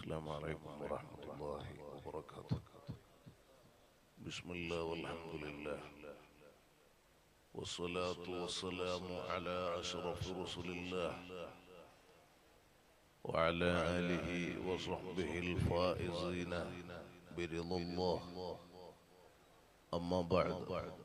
السلام عليكم ورحمة الله وبركاته. بسم الله والحمد لله والصلاة والسلام على أشرف رسل الله وعلى آله وصحبه الفائزين برضا الله. أما بعد،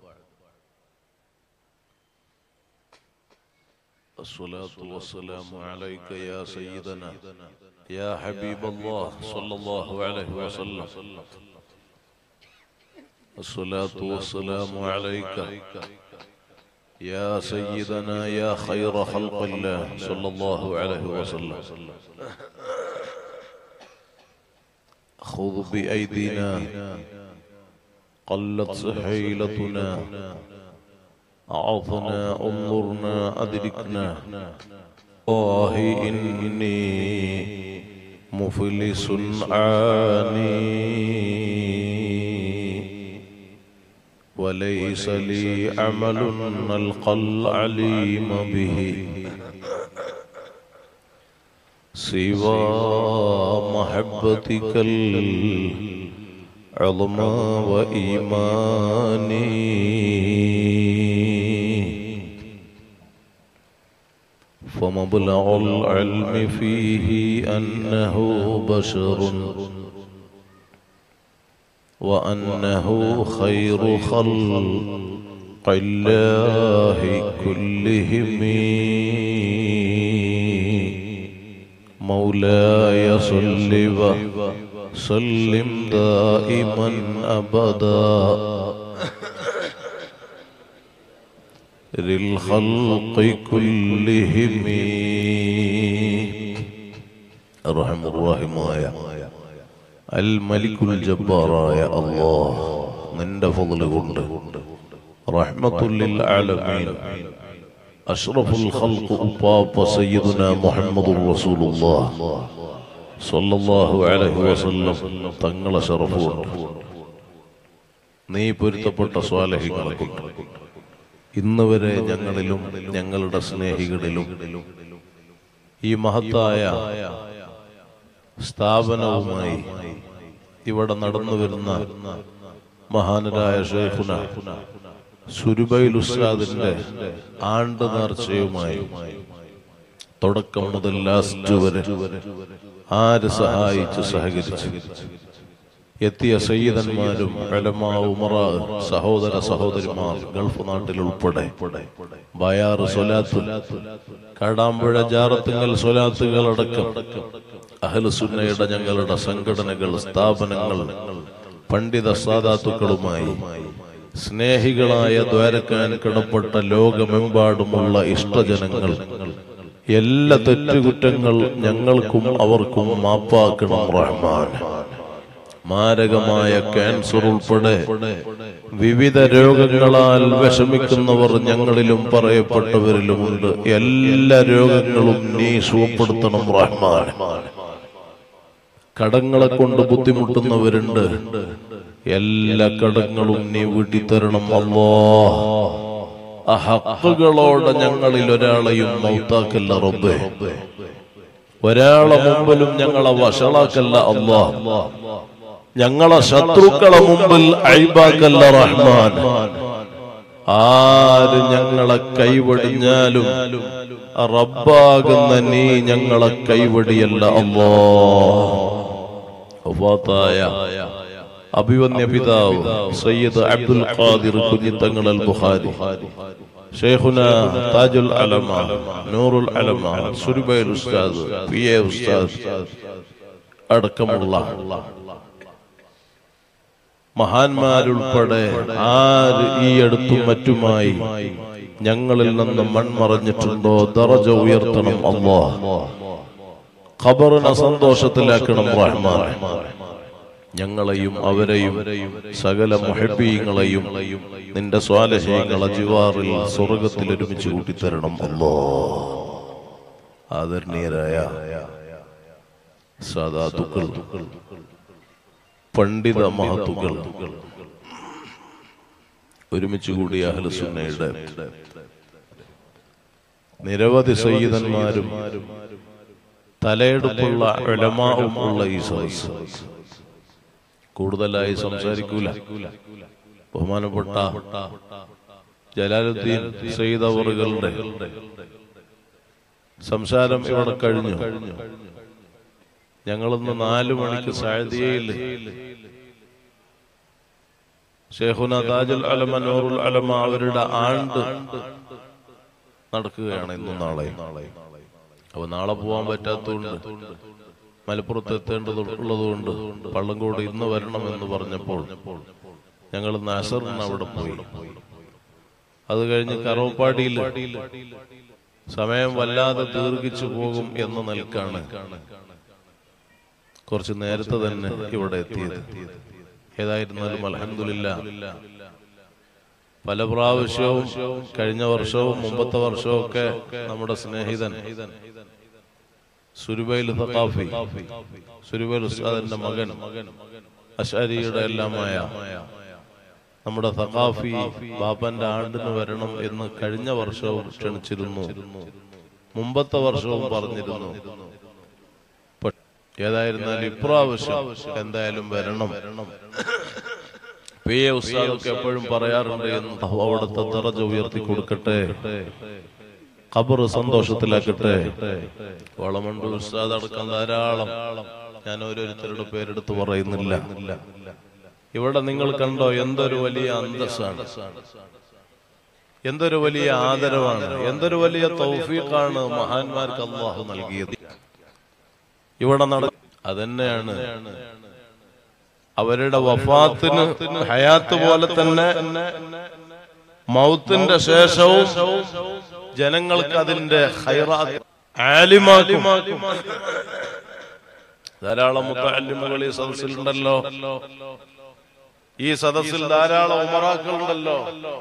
الصلاة والسلام عليك يا سيدنا يا حبيب الله صلى الله عليه وسلم. الصلاة والسلام عليك يا سيدنا يا خير خلق الله صلى الله عليه وسلم. خذ بأيدينا قلت سحيلتنا، أعظنا انظرنا أدركنا، إني مفلس عاني وليس لي عمل نلقى العليم به سوى محبتك العظمى وإيماني. فمبلغ العلم فيه أنه بشر وأنه خير خلق الله كلهم. مولاي صل وسلم دائما أبدا للخلق كلهم. الرحمن الرحيم يا الملك الجبار يا الله، നിന്റെ ഫضل കൊണ്ട് رحمة للعالمين أشرف الخلق أباب سيدنا محمد رسول الله صلى الله عليه وسلم തങ്ങളെ ശറഫുണ്ട്. നീ പൊരുത്തപ്പെട്ട സ്വാലിഹീങ്ങളെ കൊണ്ട് ഇന്ന് വരെ ഞങ്ങളിലും ഞങ്ങളുടെ സ്നേഹികളിലും ഈ മഹത്തായ സ്ഥാപനവുമായി ഇവിടെ നടന്നു വരുന്ന മഹാനരായ ശൈഖുന സുരുബൈൽ ഉസ്താദിന്റെ ആണ്ട് നേർച്ചയുമായി തുടക്കം മുതൽ ലാസ്റ്റ് വരെ ആര് സഹായിച്ച് സഹകരിച്ച് എത്തിയ സയ്യിദന്മാരും ഉലമാ ഉമറാ സഹോദര സഹോദരിമാർ ഗൾഫ് നാട്ടിൽ ഉൾപ്പെടെ ബയാർ സ്വലാത്ത് കാടാമ്പുഴ ജാറത്തുങ്കൽ സ്വലാത്തുകളടക്കം അഹ്ലുസുന്നയുടെ ഞങ്ങളുടെ സംഘടനകൾ സ്ഥാപനങ്ങൾ പണ്ഡിത സാദാത്തുക്കളുമായി സ്നേഹികളായ ദ്വാരക്കാൻ കിടപ്പെട്ട ലോകമെമ്പാടുമുള്ള ഇഷ്ടജനങ്ങൾ എല്ലാ തെറ്റുകുറ്റങ്ങൾ ഞങ്ങൾക്കും അവർക്കും മാപ്പാക്കണം റഹ്മാൻ. മാരകമായ ക്യാൻസർ ഉൾപ്പെടെ വിവിധ രോഗങ്ങളാൽ വിഷമിക്കുന്നവർ ഞങ്ങളിലും പറയപ്പെട്ടവരിലുമുണ്ട്. എല്ലാ രോഗങ്ങളും നീ സുഖപ്പെടുത്തണം റഹ്മാൻ. കടങ്ങളെ കൊണ്ട് ബുദ്ധിമുട്ടുന്നവരുണ്ട്, എല്ലാ കടങ്ങളും നീ വീട്ടിത്തരണം അല്ലാഹ്. ഹഖ്കളോടെ ഞങ്ങളിൽ ഒരാളെയും മൗത്താക്കല്ല റബ്ബേ, ഒരാളെ മുമ്പിലും ഞങ്ങളെ വഷളാക്കല്ല അല്ലാഹ്, ഞങ്ങളെ ശത്രുക്കളെ മുമ്പിൽ ഐബാക്കല്ല റഹ്മാൻ. ആര് ഞങ്ങളെ കൈവടിഞ്ഞാലും റബ്ബാകുന്ന നീ ഞങ്ങളെ കൈവടിയല്ല അല്ലാഹ്. വഫാത്തായ അഭിവന്യ പിതാവ് സയ്യിദ് അബ്ദുൽ ഖാദിർ കുഞ്ഞിത്തങ്ങൾ അൽ ബുഖാരി, ശൈഖുന താജുൽ അലമ നൂറുൽ അലമ സുരുബൈൽ ഉസ്താദ് പി എ ഉസ്താദ് അടക്കമുള്ള മഹാന്മാരുൾപ്പെടെ ആര് ഈ അടുത്തും മറ്റുമായി ഞങ്ങളിൽ നിന്ന് മൺമറഞ്ഞിട്ടുണ്ടോ ദറജ ഉയർത്തണം അല്ലാഹ്. ഖബറിനെ സന്തോഷത്തിലാക്കണം റഹ്മാൻ. ഞങ്ങളെയും അവരെയും സകല മുഹബ്ബീങ്ങളെയും നിന്റെ സ്വാലിഹീങ്ങളെ ജിവാറിൽ സ്വർഗ്ഗത്തിൽ ഒരുമിച്ച് കൂട്ടിത്തരണം അല്ലാഹ്. ആദരണീയരായ സാദാത്തുക്കൾ, പണ്ഡിത മഹത്തുക്കൾ, ഒരുമിച്ച് കൂടിയ അഹ്ലുസുന്നയുടെ നിരവധി സയ്യിദന്മാരും തലയെടുപ്പുള്ള ഉലമാഉം ഉള്ള ഈ സദസ്സ് കൂടുതലായി സംസാരിക്കൂല. ബഹുമാനപ്പെട്ട ജലാലുദ്ദീൻ സയ്യിദ് അവറുകളുടെ സംസാരം ഇവിടെ കഴിഞ്ഞു. ഞങ്ങളിന്ന് 4 മണിക്ക് സഅദിയയിൽ ശൈഖുന താജുൽ ഉലമ നൂറുൽ ഉലമ അവരുടെ ആണ്ട് നടക്കുകയാണ് ഇന്നും നാളെയും. അപ്പൊ നാളെ പോകാൻ പറ്റാത്തതുകൊണ്ട് മലപ്പുറത്ത് എത്തേണ്ടതുള്ളതുകൊണ്ട് പള്ളങ്കോട് ഇന്ന് വരണമെന്ന് പറഞ്ഞപ്പോൾ ഞങ്ങൾ അസറിന് അവിടെ പോയി. അത് കഴിഞ്ഞ് കറവപ്പാടിയിൽ സമയം വല്ലാതെ ദീർഘിച്ചു പോകും എന്ന് നിൽക്കാണ് കുറച്ച് നേരത്തെ തന്നെ ഇവിടെ എത്തിയത്. ഏതായിരുന്നാലും അൽഹംദുലില്ലാഹ് പല പ്രാവശ്യവും കഴിഞ്ഞ വർഷവും മുമ്പത്തെ വർഷവും ഒക്കെ നമ്മുടെ സ്നേഹിതൻ സുരുബൈൽ സഖാഫി, സുരുബൈൽ ഉസ്താദിന്റെ മകൻ, അശ്അരിയുടെ എല്ലാമായ നമ്മുടെ സഖാഫി ബാപ്പന്റെ ആണ്ടിന് വരണം എന്ന് കഴിഞ്ഞ വർഷവും ക്ഷണിച്ചിരുന്നു, മുമ്പത്തെ വർഷവും പറഞ്ഞിരുന്നു. ഏതായിരുന്നാലും ഇപ്രാവശ്യം എന്തായാലും വരണം. പി എ ഉസ്താദൊക്കെ എപ്പോഴും പറയാറുണ്ട്, അവിടുത്തെ ദറജ ഉയർത്തി കൊടുക്കട്ടെ, ഖബർ സന്തോഷത്തിലാക്കട്ടെ. വളമണ്ടൂർ ഉസ്താദ് അടക്കം ധാരാളം, ഞാൻ ഓരോരുത്തരുടെ പേരെടുത്ത് പറയുന്നില്ല. ഇവിടെ നിങ്ങൾ കണ്ടോ എന്തൊരു വലിയ അന്തസ്സാണ്, എന്തൊരു വലിയ ആദരവാണ്, എന്തൊരു വലിയ തൗഫീഖാണ് മഹാന്മാർക്ക് അല്ലാഹു നൽകിയത്. ഇവിടെ അതന്നെയാണ് അവരുടെ വഫാത്തിന് ഹയാത്ത് പോലെ തന്നെ മൗത്തിന്റെ ശേഷവും ജനങ്ങൾക്ക് അതിന്റെ ഖൈറാത്ത് ആലിമാക്കും. ധാരാളം മുതഅല്ലിമുകൾ ഈ സദസ്സിലുണ്ടല്ലോ, ഈ സദസ്സിൽ ധാരാളം ഉമറാക്കളുണ്ടല്ലോ.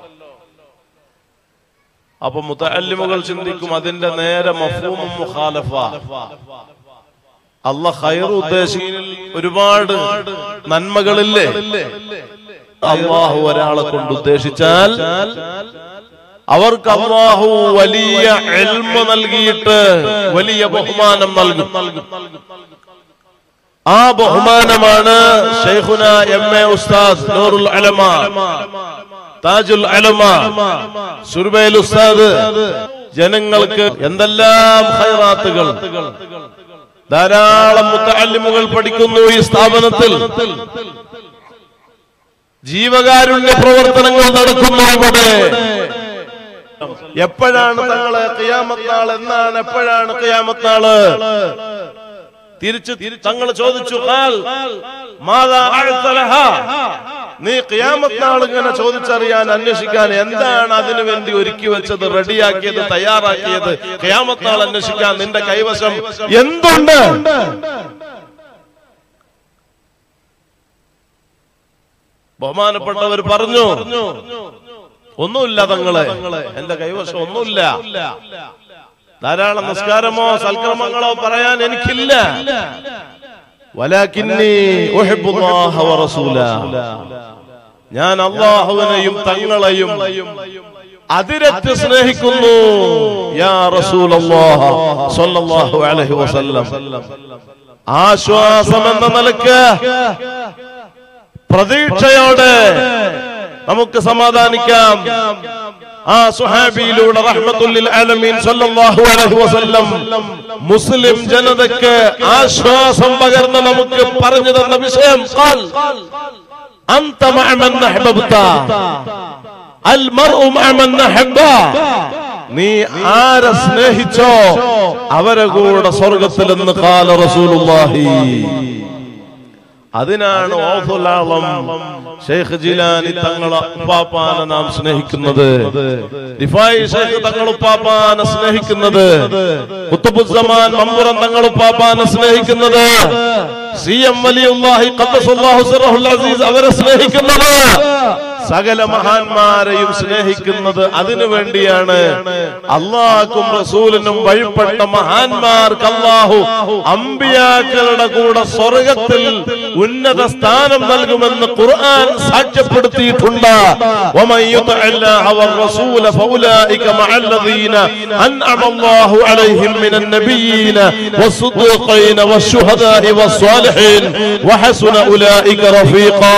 അപ്പൊ മുതഅല്ലിമുകൾ ചിന്തിക്കും അതിന്റെ നേരെ മഫ്ഹൂമും മുഖാലഫ. അല്ലാഹ് ഖൈർ ഉദ്ദേശിക്കുന്ന ഒരുപാട് നന്മകളില്ലേ, അല്ലാഹു ഒരാളെ കൊണ്ട് ഉദ്ദേശിച്ചാൽ അവർക്ക് അല്ലാഹു വലിയ ഇൽമ് നൽകിയിട്ട് വലിയ ബഹുമാനം നൽകും. ആ ബഹുമാനമാണ് ശൈഖുന എം.എ. ഉസ്താദ് നൂറുൽ ഉലമ താജുൽ ഉലമ സുർബൈൽ ഉസ്താദ് ജനങ്ങൾക്ക് എന്തെല്ലാം ഖൈറാത്തുകൾ, ധാരാളം മുതഅല്ലിമുകൾ പഠിക്കുന്നു ഈ സ്ഥാപനത്തിൽ, ജീവകാരുണ്യ പ്രവർത്തനങ്ങൾ നടക്കുന്നു ഇവിടെ. എപ്പോഴാണ് തങ്ങളെ ഖിയാമത്ത് നാൾ എന്നാണ്, എപ്പോഴാണ് ഖിയാമത്ത് നാള്? തിരിച്ചു തങ്ങൾ ചോദിച്ചു, നീ ഖിയാമത്ത് നാൾ ഇങ്ങനെ ചോദിച്ചറിയാൻ അന്വേഷിക്കാൻ എന്താണ് അതിനു വേണ്ടി ഒരുക്കി വെച്ചത്, റെഡിയാക്കിയത്, തയ്യാറാക്കിയത്? ഖിയാമത്ത് നാൾ അന്വേഷിക്കാൻ നിന്റെ കൈവശം എന്തുണ്ട്? ബഹുമാനപ്പെട്ടവർ പറഞ്ഞു, ഒന്നുമില്ല തങ്ങളെ, എന്റെ കൈവശം ഒന്നുമില്ല. ധാരാളം നിസ്കാരമോ സൽക്രമങ്ങളോ പറയാൻ എനിക്കില്ല. വലാകിന്നി ഉഹിബ്ബുല്ലാഹ വറസൂലഹു, ഞാൻ അല്ലാഹുവിനെയും തങ്ങളെയും അതിരറ്റ് സ്നേഹിക്കുന്നു. യാ റസൂലല്ലാഹ് സ്വല്ലല്ലാഹു അലൈഹി വസല്ലം. ആശ്വാസം എന്ന നിലക്ക് പ്രതീക്ഷയോടെ നമുക്ക് സമാധാനിക്കാം. ആ സുഹാബിയിലൂടെ റഹ്മത്തുൽ ലിൽ ആലമീൻ സല്ലല്ലാഹു അലൈഹി വസല്ലം മുസ്ലിം ജനതയ്ക്ക് ആശ്വാസം പകർന്ന് നമുക്ക് പറഞ്ഞു തന്ന വിഷയം, ഖാൽ അൻത മഅ മൻ അഹ്ബബ്ത അൽ മർഉ മഅ മൻ അഹബ്ബ. നീ ആരെ സ്നേഹിച്ചോ അവരെ കൂടെ സ്വർഗ്ഗത്തിൽ എന്ന് ഖാല റസൂലുള്ളാഹി. അതിനാണ് ഔസുൽ ആളം ശൈഖ് ജിലാനി തങ്ങളെ ഉപ്പാപ്പാനെ നാം സ്നേഹിക്കുന്നത്, റിഫായി ശൈഖ് തങ്ങൾ ഉപ്പാപ്പാനെ സ്നേഹിക്കുന്നത്, ഖുത്ബുസ്സമാൻ മമ്പുറം തങ്ങൾ ഉപ്പാപ്പാനെ സ്നേഹിക്കുന്നത്, സി എം വലിയുല്ലാഹി ഖദ്ദസല്ലാഹു സിറഹുൽ അസീസ് അവരെ സ്നേഹിക്കുന്നത്, സകല മഹാന്മാരെയും സ്നേഹിക്കുന്നത് അതിനു വേണ്ടിയാണ്. അല്ലാഹുവും റസൂലിനും വഴിപ്പെട്ട മഹാന്മാർക്ക് അല്ലാഹു അമ്പിയാക്കളുടെ കൂടെ സ്വർഗ്ഗത്തിൽ ഉന്നത സ്ഥാനം നൽകുമെന്ന് ഖുർആൻ സാക്ഷ്യപ്പെടുത്തിയിട്ടുണ്ട്. വമൻ യുതഇല്ലാഹ വറസൂല ഫൗലൈക മഅല്ലദീന അൻഅമ അല്ലാഹു അലൈഹിം മിനൻ നബിയ്യീന വസ്സുദ്ദീഖീന വശുഹദാഇ വസ്സാലിഹീൻ വഹസുന ഉലൈക റഫീഖാ.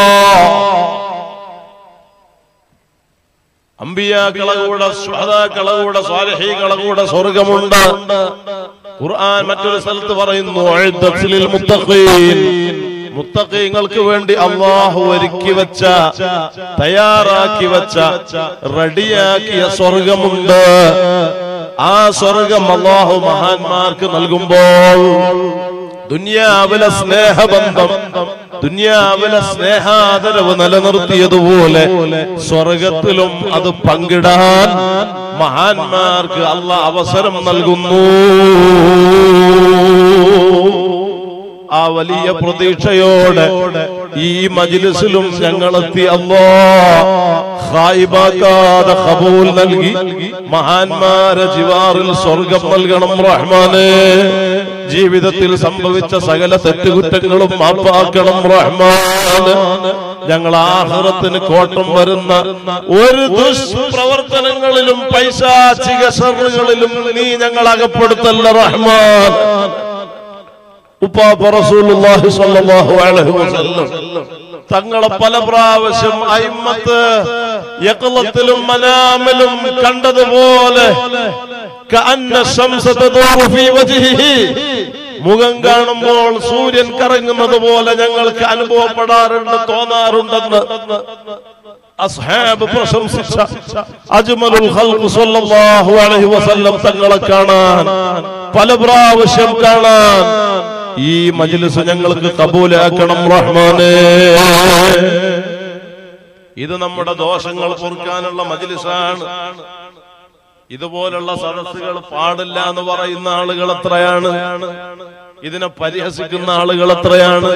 അമ്പിയാക്കളെ കൂടെ, ശുഹദാക്കളെ കൂടെ, സ്വാലിഹീകളെ കൂടെ സ്വർഗ്ഗമുണ്ട്. ഖുർആൻ മറ്റൊരു സ്ഥലത്ത് പറയുന്നു, ഉഅദ്ദത്തിൽ മുത്തഖീൻ, മുത്തഖീങ്ങൾക്ക് വേണ്ടി അല്ലാഹു ഒരുക്കി വെച്ച, തയ്യാറാക്കി വെച്ച, റെഡിയാക്കിയ സ്വർഗ്ഗമുണ്ട്. ആ സ്വർഗ്ഗം അല്ലാഹു മഹാന്മാർക്ക് നൽകുമ്പോൾ ദുനിയാവിലെ സ്നേഹബന്ധം, ദുനിയാവിലെ സ്നേഹാദരവ് നിലനിർത്തിയതുപോലെ സ്വർഗത്തിലും അത് പങ്കിടാൻ മഹാന്മാർക്ക് അല്ലാഹു അവസരം നൽകുന്നു. ആ വലിയ പ്രതീക്ഷയോടെ ഈ മജ്ലിസിലും ഞങ്ങളെത്തി. അല്ലാഹ് ഖായിബാക്കാതെ ഖബൂൽ നൽകി മഹാന്മാരെ ജിവാറിൽ സ്വർഗം നൽകണം റഹ്മാനേ. ജീവിതത്തിൽ സംഭവിച്ച സകല തെറ്റുകുറ്റങ്ങളും മാപ്പാക്കണം റഹ്മാൻ. ഞങ്ങൾ ആഖിറത്തിന് കോട്ടം വരുന്ന ഒരു ദുഷ്പ്രവർത്തനങ്ങളിലും പൈശാചിക ശർറുകളിലും നീ ഞങ്ങൾ അകപ്പെടുത്തല്ല റഹ്മാൻ. ഉപ്പാപ്പ റസൂലുള്ളാഹി സ്വല്ലല്ലാഹു അലൈഹി വസല്ലം തങ്ങളെ പല പ്രാവശ്യം അയിമ്മത്ത് യഖ്ലത്തിലും മനാമിലും കണ്ടതുപോലെ കഅന്ന ശംസ തദൂറു ഫീ വജ്ഹിഹി, മുഖം കാണുമ്പോൾ സൂര്യൻ കറങ്ങുന്നത് പോലെ ഞങ്ങൾക്ക് അനുഭവപ്പെടാറുണ്ട്, തോന്നാറുണ്ടെന്ന് അസ്ഹാബ് പ്രശംസിച്ച അജ്മലുൽ ഖൽഖ് സ്വല്ലല്ലാഹു അലൈഹി വസല്ലം തങ്ങളെ കാണാൻ, പല പ്രാവശ്യം കാണാൻ ഈ മജ്ലിസ് ഞങ്ങൾക്ക് കബൂലാക്കണം റഹ്മാനേ. ഇത് നമ്മുടെ ദോഷങ്ങൾ പൊറുക്കാനുള്ള മജ്ലിസാണ്. ഇതുപോലുള്ള സദസ്സുകൾ പാടില്ല എന്ന് പറയുന്ന ആളുകൾ എത്രയാണ്, ഇതിനെ പരിഹസിക്കുന്ന ആളുകൾ എത്രയാണ്.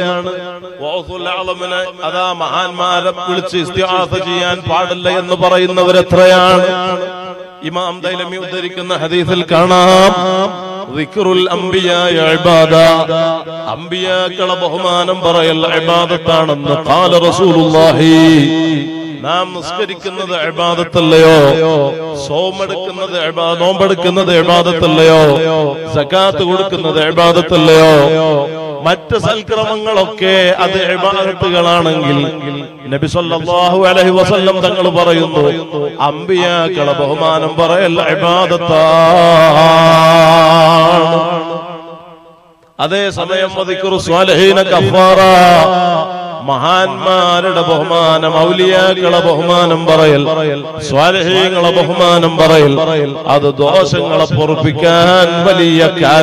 അതാ മഹാന്മാരെ വിളിച്ച് ഇസ്തിആസ ചെയ്യാൻ പാടില്ല എന്ന് പറയുന്നവരെത്രയാണ്. ഇമാം ദൈലമി ഉദ്ധരിക്കുന്ന ഹദീസിൽ കാണാം, ദിക്റുൽ അംബിയായ ഇബാദ, അംബിയാക്കളെ ബഹുമാനം പറയൽ ഇബാദത്താണെന്ന് ഖാല റസൂലുള്ളാഹി. നാം നിസ്കരിക്കുന്നത് ഇബാദത്തല്ലയോ, സോമെടുക്കുന്നത് നോമ്പെടുക്കുന്നത് ഇബാദത്തല്ലയോ, സകാത്ത് കൊടുക്കുന്നത് ഇബാദത്തല്ലയോ, മറ്റ് സൽക്രമങ്ങളൊക്കെ അത് ഇബാദത്തുകളാണെങ്കിൽ നബി സല്ലല്ലാഹു അലൈഹി വസല്ലം തങ്ങൾ പറയുന്നു, അംബിയാക്കളെ ബഹുമാനം പറയൽ ഇബാദത്താണ്. അതേസമയം ദിക്റു സ്വാലിഹീന കഫാറ, മഹാന്മാരുടെ ബഹുമാനം, ഔലിയാക്കളെ ബഹുമാനം പറയൽ, സ്വാലിഹീങ്ങളെ ബഹുമാനം പറയൽ, അത് ദോഷങ്ങളെ പൊറുപ്പിക്കാൻ വലിയ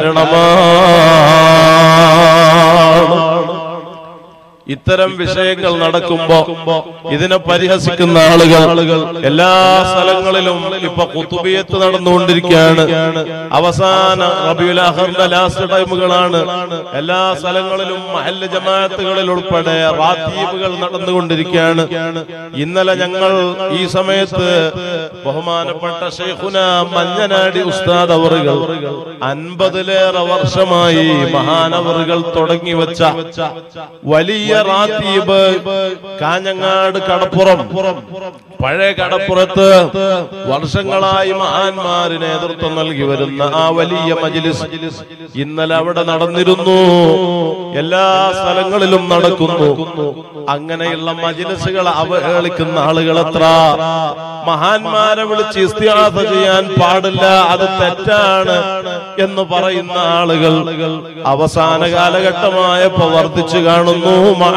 കാരണമാണ്. ഇത്തരം വിഷയങ്ങൾ നടക്കുമ്പോ ഇതിനെ പരിഹസിക്കുന്ന ആളുകൾ എല്ലാ സ്ഥലങ്ങളിലും ഇപ്പൊ ഖുതുബിയത്ത് നടന്നുകൊണ്ടിരിക്കുകയാണ്. അവസാന റബീഉൽ ആഖിറിന്റെ ലാസ്റ്റ് ടൈമുകളാണ്. എല്ലാ സ്ഥലങ്ങളിലും മഹല്ല് ജമാഅത്തുകളിൽ ഉൾപ്പെടെ റാത്തീബുകൾ നടന്നുകൊണ്ടിരിക്കുകയാണ്. ഇന്നലെ ഞങ്ങൾ ഈ സമയത്ത് ബഹുമാനപ്പെട്ട ശൈഖുന മഞ്ഞനാടി ഉസ്താദ് അവറുകൾ 50ലേറെ വർഷമായി മഹാനവറുകൾ തുടങ്ങി വെച്ച വലിയ റാത്തീബ് കാഞ്ഞങ്ങാട് കടപ്പുറം, പഴയ കടപ്പുറത്ത് വർഷങ്ങളായി മഹാന്മാര് നേതൃത്വം നൽകി വരുന്ന ആ വലിയ മജ്ലിസ് ഇന്നലെ അവിടെ നടന്നിരുന്നു. എല്ലാ സ്ഥലങ്ങളിലും നടക്കുന്നു. അങ്ങനെയുള്ള മജ്ലിസുകൾ അവഹേളിക്കുന്ന ആളുകൾ എത്ര. മഹാന്മാരെ വിളിച്ച് ഇസ്തിആസ ചെയ്യാൻ പാടില്ല, അത് തെറ്റാണ് എന്ന് പറയുന്ന ആളുകൾ അവസാന കാലഘട്ടമായപ്പോ വർദ്ധിച്ചു കാണുന്നു.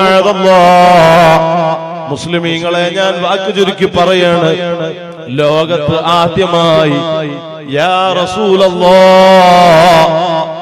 മുസ്ലിമീങ്ങളെ ഞാൻ വാക്കു ചുരുക്കി പറയാണ്, ലോകത്ത് ആദ്യമായി യാ റസൂലല്ലാഹ്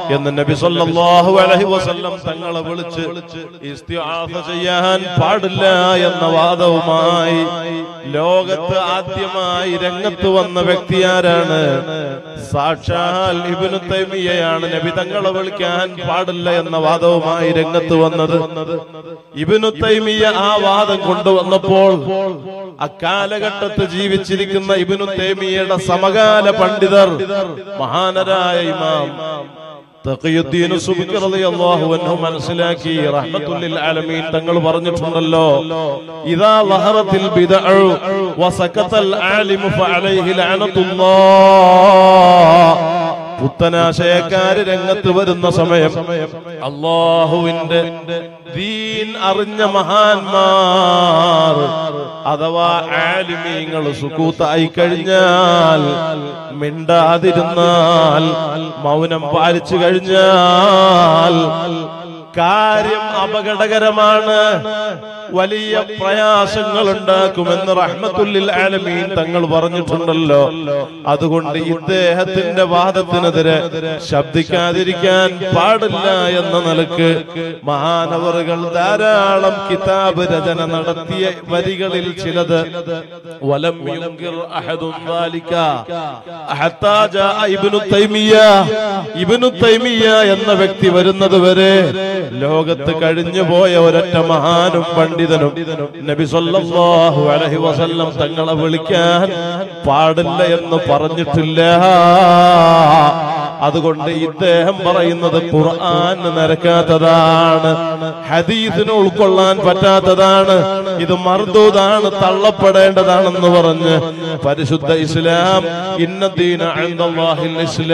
എന്ന് നബി സല്ലല്ലാഹു അലൈഹി വസല്ലം തങ്ങളെ വിളിച്ച് ഇസ്തിആസ ചെയ്യാൻ പാടില്ല എന്ന വാദവുമായി ലോകത്ത് ആദ്യമായി രംഗത്ത് വന്ന വ്യക്തി ആരാണ്? സാക്ഷാൽ ഇബ്നു തൈമിയ്യയാണ്. നബി തങ്ങളെ വിളിക്കാൻ പാടില്ല എന്ന വാദവുമായി രംഗത്ത് വന്നത്. ഇബ്നു തൈമിയ്യ ആ വാദം കൊണ്ടുവന്നപ്പോൾ അക്കാലഘട്ടത്ത് ജീവിച്ചിരിക്കുന്ന ഇബ്നു തൈമിയ്യയുടെ സമകാല പണ്ഡിതർ മഹാനരായ ഇമാം തഖിയുദ്ദീൻ സുബ്കി റളിയല്ലാഹു അൻഹു മനസ്സിലാക്കി. റഹ്മത്തുൽ ലിൽ ആലമീൻ തങ്ങൾ പറഞ്ഞിട്ടുണ്ടല്ലോ, ഇദാ ലഹറത്തിൽ ബിദ്അ വസകതൽ ആലിമു ഫഅലൈഹി ലഅനത്തുല്ലാഹ്. പുത്തനാശയക്കാര് രംഗത്ത് വരുന്ന സമയം അല്ലാഹുവിന്റെ ദീൻ അറിഞ്ഞ മഹാന്മാർ അഥവാ ആലിമീങ്ങൾ സുകൂത്തായി കഴിഞ്ഞാൽ, മിണ്ടാതിരുന്നാൽ, മൗനം പാലിച്ചു കഴിഞ്ഞാൽ കാര്യം അപകടകരമാണ്, വലിയ പ്രയാസങ്ങൾ ഉണ്ടാക്കുമെന്ന് റഹ്മത്തുൽ ലിൽ ആലമീൻ തങ്ങൾ പറഞ്ഞിട്ടുണ്ടല്ലോ. അതുകൊണ്ട് ഇദ്ദേഹത്തിന്റെ വാദത്തിനെതിരെ ശബ്ദിക്കാതിരിക്കാൻ പാടില്ല എന്ന നിലക്ക് മഹാനവറുകൾ ധാരാളം കിതാബ് രചന നടത്തിയ വരികളിൽ ചിലത് വലം യുൻകിർ അഹദുൻ ദാലിക ഹത്താ ജാഅ ഇബ്നു തൈമിയ്യ. ഇബ്നു തൈമിയ്യ എന്ന വ്യക്തി വരുന്നത് വരെ ലോകത്ത് കഴിഞ്ഞു പോയ ഒരൊറ്റ മഹാനും പണ്ഡിതനും നബി സല്ലല്ലാഹു അലൈഹി വസല്ലം തങ്ങളെ വിളിക്കാൻ പാടില്ല എന്ന് പറഞ്ഞിട്ടില്ല. അതുകൊണ്ട് ഇദ്ദേഹം പറയുന്നത് ഖുർആൻ നിരക്കാത്തതാണ്, ഹദീസിന് ഉൾക്കൊള്ളാൻ പറ്റാത്തതാണ്, ഇത് മർദൂദാണ്, തള്ളപ്പെടേണ്ടതാണെന്ന് പറഞ്ഞ് പരിശുദ്ധ ഇസ്ലാം ഇന്നദ്ദീന ഇൻദല്ലാഹിൽ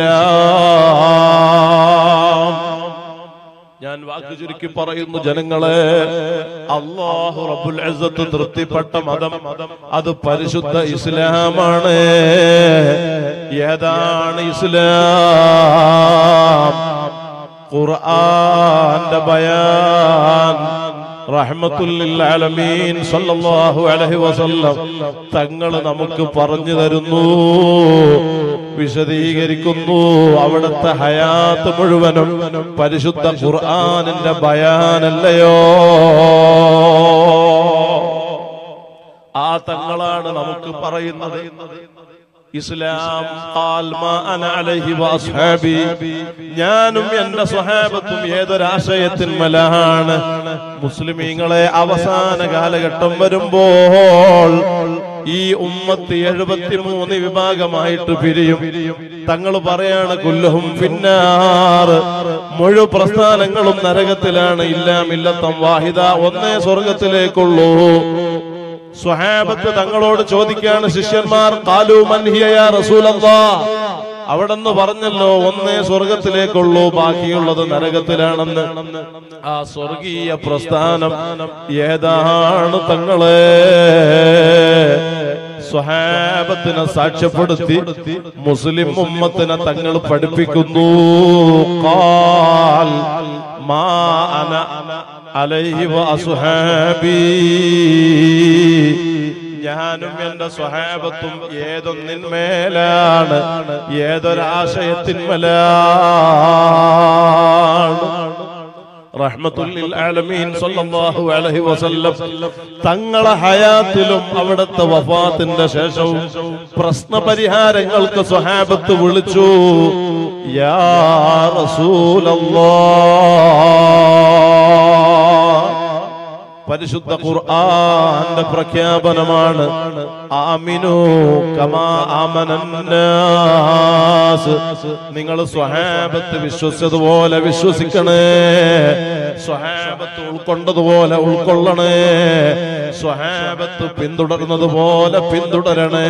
ഇസ്ലാം. ഞാൻ വാക്ക് ചുരുക്കി പറയുന്നു ജനങ്ങളെ, അല്ലാഹു റബ്ബുൽ ഇസ്സത്ത് തൃപ്തിപ്പെട്ട മതം അത് പരിശുദ്ധ ഇസ്ലാമാണ്. ഏതാണ് ഇസ്ലാം? ഖുർആന്റെ ബയാൻ റഹ്മത്തുൽ ലിൽ ആലമീൻ സല്ലല്ലാഹു അലൈഹി വസല്ലം തങ്ങൾ നമുക്ക് പറഞ്ഞു തരുന്നു, വിശദീകരിക്കുന്നു. അവിടുത്തെ ഹയാത്ത് മുഴുവനും പരിശുദ്ധ ഖുർആനിന്റെ ബയാനല്ലയോ? ആ തങ്ങളാണ് നമുക്ക് പറയുന്നത്. ഇസ്ലാം ഖാൽ മാ അന അലൈഹി വഅസ്ഹാബി, ഞാനും എന്റെ സ്വഹാബത്തും ഏതൊരാശയത്തിന്മേലാണ്. മുസ്ലിമീങ്ങളെ അവസാന കാലഘട്ടം വരുമ്പോൾ ഈ ഉമ്മത്ത് 73 വിഭാഗമായിട്ട് പിരിയും. തങ്ങൾ പറയാണ് കുല്ലുഹും ഫിന്നാർ, മുഴുവൻ പ്രസ്ഥാനങ്ങളും നരകത്തിലാണ്. ഇല്ലാ മില്ലത്തൻ വാഹിദ, ഒന്നേ സ്വർഗത്തിലേക്കുള്ളൂ. സ്വഹാബത്ത് തങ്ങളോട് ചോദിക്കാണ് ശിഷ്യന്മാർ, ഖാലൂ മൻ ഹിയ യാ റസൂലല്ലാഹ്. അവിടെന്ന് പറഞ്ഞല്ലോ ഒന്നേ സ്വർഗത്തിലേക്കുള്ളൂ, ബാക്കിയുള്ളത് നരകത്തിലാണെന്ന്. ആ സ്വർഗീയ പ്രസ്ഥാനം ഏതാണ് തങ്ങളെ? സ്വഹാബത്തിനെ സാക്ഷ്യപ്പെടുത്തി മുസ്ലിം ഉമ്മത്തിനെ തങ്ങൾ പഠിപ്പിക്കുന്നു. ഖാൽ മാ അന അലൈഹി വഅസ്ഹാബി, ഞാനും എന്റെ സ്വഹാബത്തും ഏതൊന്നിന്മേലാണ്, ഏതൊരാശയത്തിന്മേലാണ്. റഹ്മത്തുൽ ലിൽ ആലമീൻ സല്ലല്ലാഹു അലൈഹി വസല്ലം തങ്ങളെ ഹയാത്തിലും അവിടുത്തെ വഫാത്തിന്റെ ശേഷവും പ്രശ്നപരിഹാരങ്ങൾക്ക് സ്വഹാബത്ത് വിളിച്ചു, യാ റസൂലല്ലാഹ്. പരിശുദ്ധ ഖുർആന്റെ പ്രഖ്യാപനമാണ്, ആമിനു കമാ ആമനന്നാസ്. നിങ്ങൾ സ്വഹാബത്ത് വിശ്വസിച്ചതുപോലെ വിശ്വസിക്കണേ, സ്വഹാബത്ത് ഉൾക്കൊണ്ടതുപോലെ ഉൾക്കൊള്ളണേ, സ്വഹാബത്ത് പിന്തുടർന്നതുപോലെ പിന്തുടരണേ.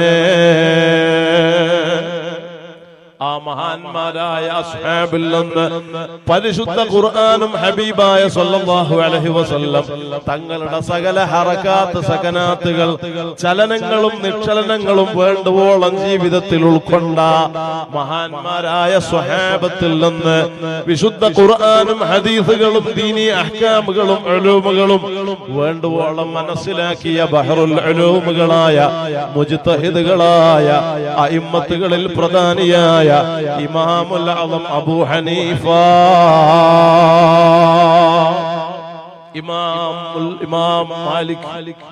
ആ മഹാന്മാരായ അസ്ഹാബിൽ നിന്ന് പരിശുദ്ധ ഖുർആനും ഹബീബായ സല്ലല്ലാഹു അലൈഹി വസല്ലം തങ്ങളുടെ സകല ഹറകാത്ത് സകനാത്തുകൾ, ചലനങ്ങളും നിക്ഷലനങ്ങളും വേണ്ടുവോളം ജീവിതത്തിൽ ഉൾക്കൊണ്ട മഹാന്മാരായ സ്വഹാബത്തിൽ നിന്ന് വിശുദ്ധ ഖുർആനും ഹദീസുകളും ദീനി അഹ്കാമുകളും ഉലൂമുകളും വേണ്ടുവോളം മനസ്സിലാക്കിയ ബഹറുൽ ഉലൂമുകളായ മുജ്തഹിദുകളായ അഇമ്മത്തുകളിൽ പ്രധാനിയായ ഇമാമുൽ അഅ്ളം അബൂ ഹനീഫ, ഇമാം മാലിക്,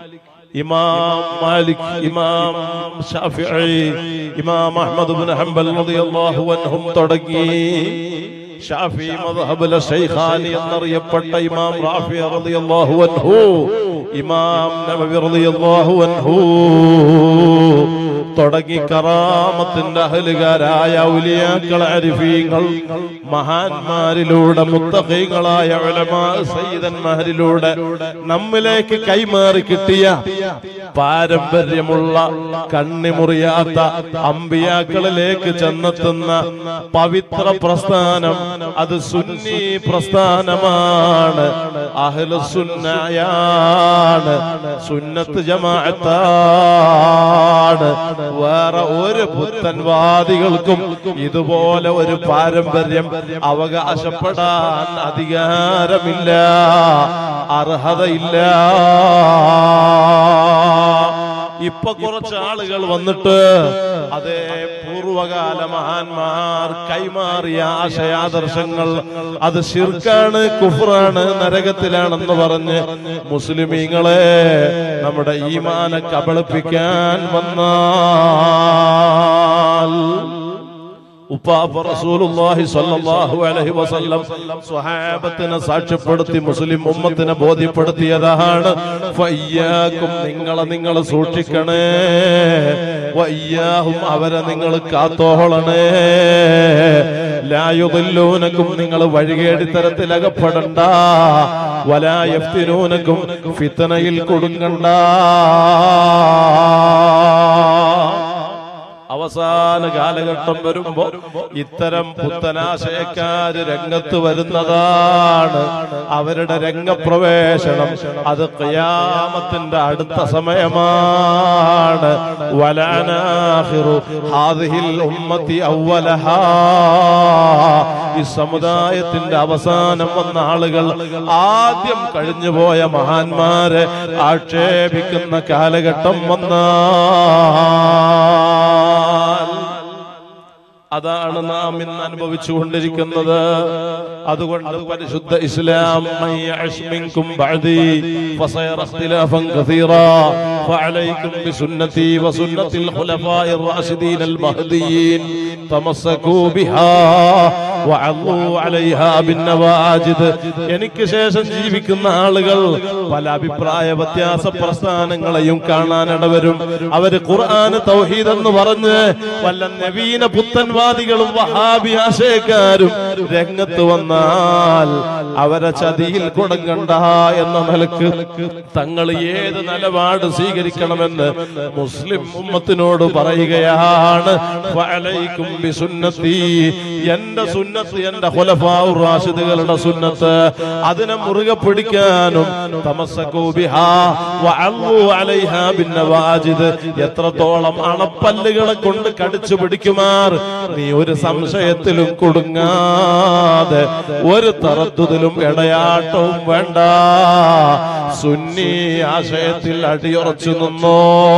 ഇമാം ശാഫിഈ, ഇമാം അഹ്മദ് ഇബ്നു ഹംബൽ റളിയല്ലാഹു അൻഹും തുടങ്ങി ഷാഫി മദ്ഹബിലെ ശൈഖാനി എന്നറിയപ്പെട്ട ഇമാം റാഫി റളിയല്ലാഹു അൻഹു, ഇമാം നവവി റളിയല്ലാഹു അൻഹു തുടങ്ങി കറാമത്തിന്റെ അഹ്ലുകാരായ ഔലിയാക്കൾ, അരിഫീങ്ങൾ, മഹാന്മാരിലൂടെ മുത്തഖീങ്ങളായ ഉലമാ സയ്യിദന്മാരിലൂടെ നമ്മിലേക്ക് കൈമാറി കിട്ടിയ പാരമ്പര്യമുള്ള കണ്ണിമുറിയാത്ത അമ്പിയാക്കളിലേക്ക് ചെന്നെത്തുന്ന പവിത്ര പ്രസ്ഥാനം അത് സുന്നി പ്രസ്ഥാനമാണ്, അഹ്ലുസുന്നയാണ്, സുന്നത്ത് ജമാഅത്താണ്. വേറെ ഒരു പുത്തൻവാദികൾക്കും ഇതുപോലെ ഒരു പാരമ്പര്യം അവകാശപ്പെടാൻ അധികാരമില്ല, അർഹതയില്ല. ഇപ്പൊ കുറച്ച് ആളുകൾ വന്നിട്ട് അതേ പൂർവകാല മഹാന്മാർ കൈമാറിയ ആശയാദർശങ്ങൾ അത് ശിർക്കാണ്, കുഫ്റാണ്, നരകത്തിലാണെന്ന് പറഞ്ഞ് മുസ്ലിമീങ്ങളെ നമ്മുടെ ഈമാനെ കബളിപ്പിക്കാൻ വന്നാൽ ഉപ്പാപ്പ റസൂലുള്ളാഹി സ്വല്ലല്ലാഹു അലൈഹി വസല്ലം സ്വഹാബത്തിനെ സാക്ഷ്യപ്പെടുത്തി മുസ്ലിം ഉമ്മത്തിനെ ബോധ്യപ്പെടുത്തിയതാണ്, ഫയ്യാക്കും നിങ്ങൾ സൂക്ഷിക്കണേ, വയ്യാഹും അവരെ നിങ്ങൾ കാത്തോളണേ, ലാ യുദില്ലൂനക്കും നിങ്ങൾ വഴികേടിത്തരത്തിൽ അകപ്പെടണ്ട, വലാ യഫ്തിനൂനക്കും ഫിത്നയിൽ കുടുങ്ങണ്ട. അവസാന കാലഘട്ടം വരുമ്പോ ഇത്തരം പുത്തനാശയക്കാര് രംഗത്ത് വരുന്നതാണ്. അവരുടെ രംഗപ്രവേശനം അത് ഖിയാമത്തിന്റെ അടുത്ത സമയമാണ്. വലനാഖിറു ഹാദിഹിൽ ഉമ്മത്തി അവ്വലഹാ, ഈ സമുദായത്തിന്റെ അവസാനം വന്ന ആളുകൾ ആദ്യം കഴിഞ്ഞുപോയ മഹാന്മാരെ ആക്ഷേപിക്കുന്ന കാലഘട്ടം അതാണ് നാം ഇന്ന് അനുഭവിച്ചുകൊണ്ടിരിക്കുന്നത്. അതുകൊണ്ട് പരിശുദ്ധ ഇസ്ലാം മയ്യഅശ്മിൻകും ബഅദി ഫസയറ ഇഖ്തിലാഫൻ കസീറാ ഫഅലൈക്കും ബിസുന്നതി വസുന്നതിൽ ഖുലഫാഇർ റാഷിദീനൽ മഹ്ദിയീൻ തമസ്സകൂ ബിഹാ വഅളൂ അലൈഹാ ബിന്നവാജിദ്. എനിക്ക് ശേഷം ജീവിക്കുന്ന ആളുകൾ പല അഭിപ്രായ വ്യത്യാസ പ്രസ്ഥാനങ്ങളെയും കാണാനിടവരും. അവര് ഖുർആൻ തൗഹീദ് എന്ന് പറഞ്ഞ് വല്ല നവീന പുത്തൻവാദികളും വഹാബി ആശയക്കാരും രംഗത്ത് വന്നാൽ അവരെ ചതിയിൽ കുടുങ്ങണ്ട എന്ന നിലക്ക് തങ്ങൾ ഏത് നിലപാട് സ്വീകരിക്കണമെന്ന് മുസ്ലിം ഉമ്മത്തിനോട് പറയുകയാണ്. ഫഅലൈക്കും ബിസുന്നതി, എന്റെ സുന്നത്ത്, എന്റെ ഖുലഫാഉർ റാഷിദുകളുടെ സുന്നത്ത്, അതിനെ മുറുകെ പിടിക്കാനും തമസ്സകൂ ബിഹാ വഅളൂ അലൈഹാ ബിന്നവാജിദ്, എത്രത്തോളം അണപ്പല്ലുകളെ കൊണ്ട് കടിച്ചു പിടിക്കുമാർ നീ ഒരു സംശയത്തിലും കുടുങ്ങാതെ ഒരു തറദ്ദുദിലും ഇടയാട്ടവും വേണ്ട, സുന്നി ആശയത്തിൽ അടിയുറച്ചു നിന്നോ.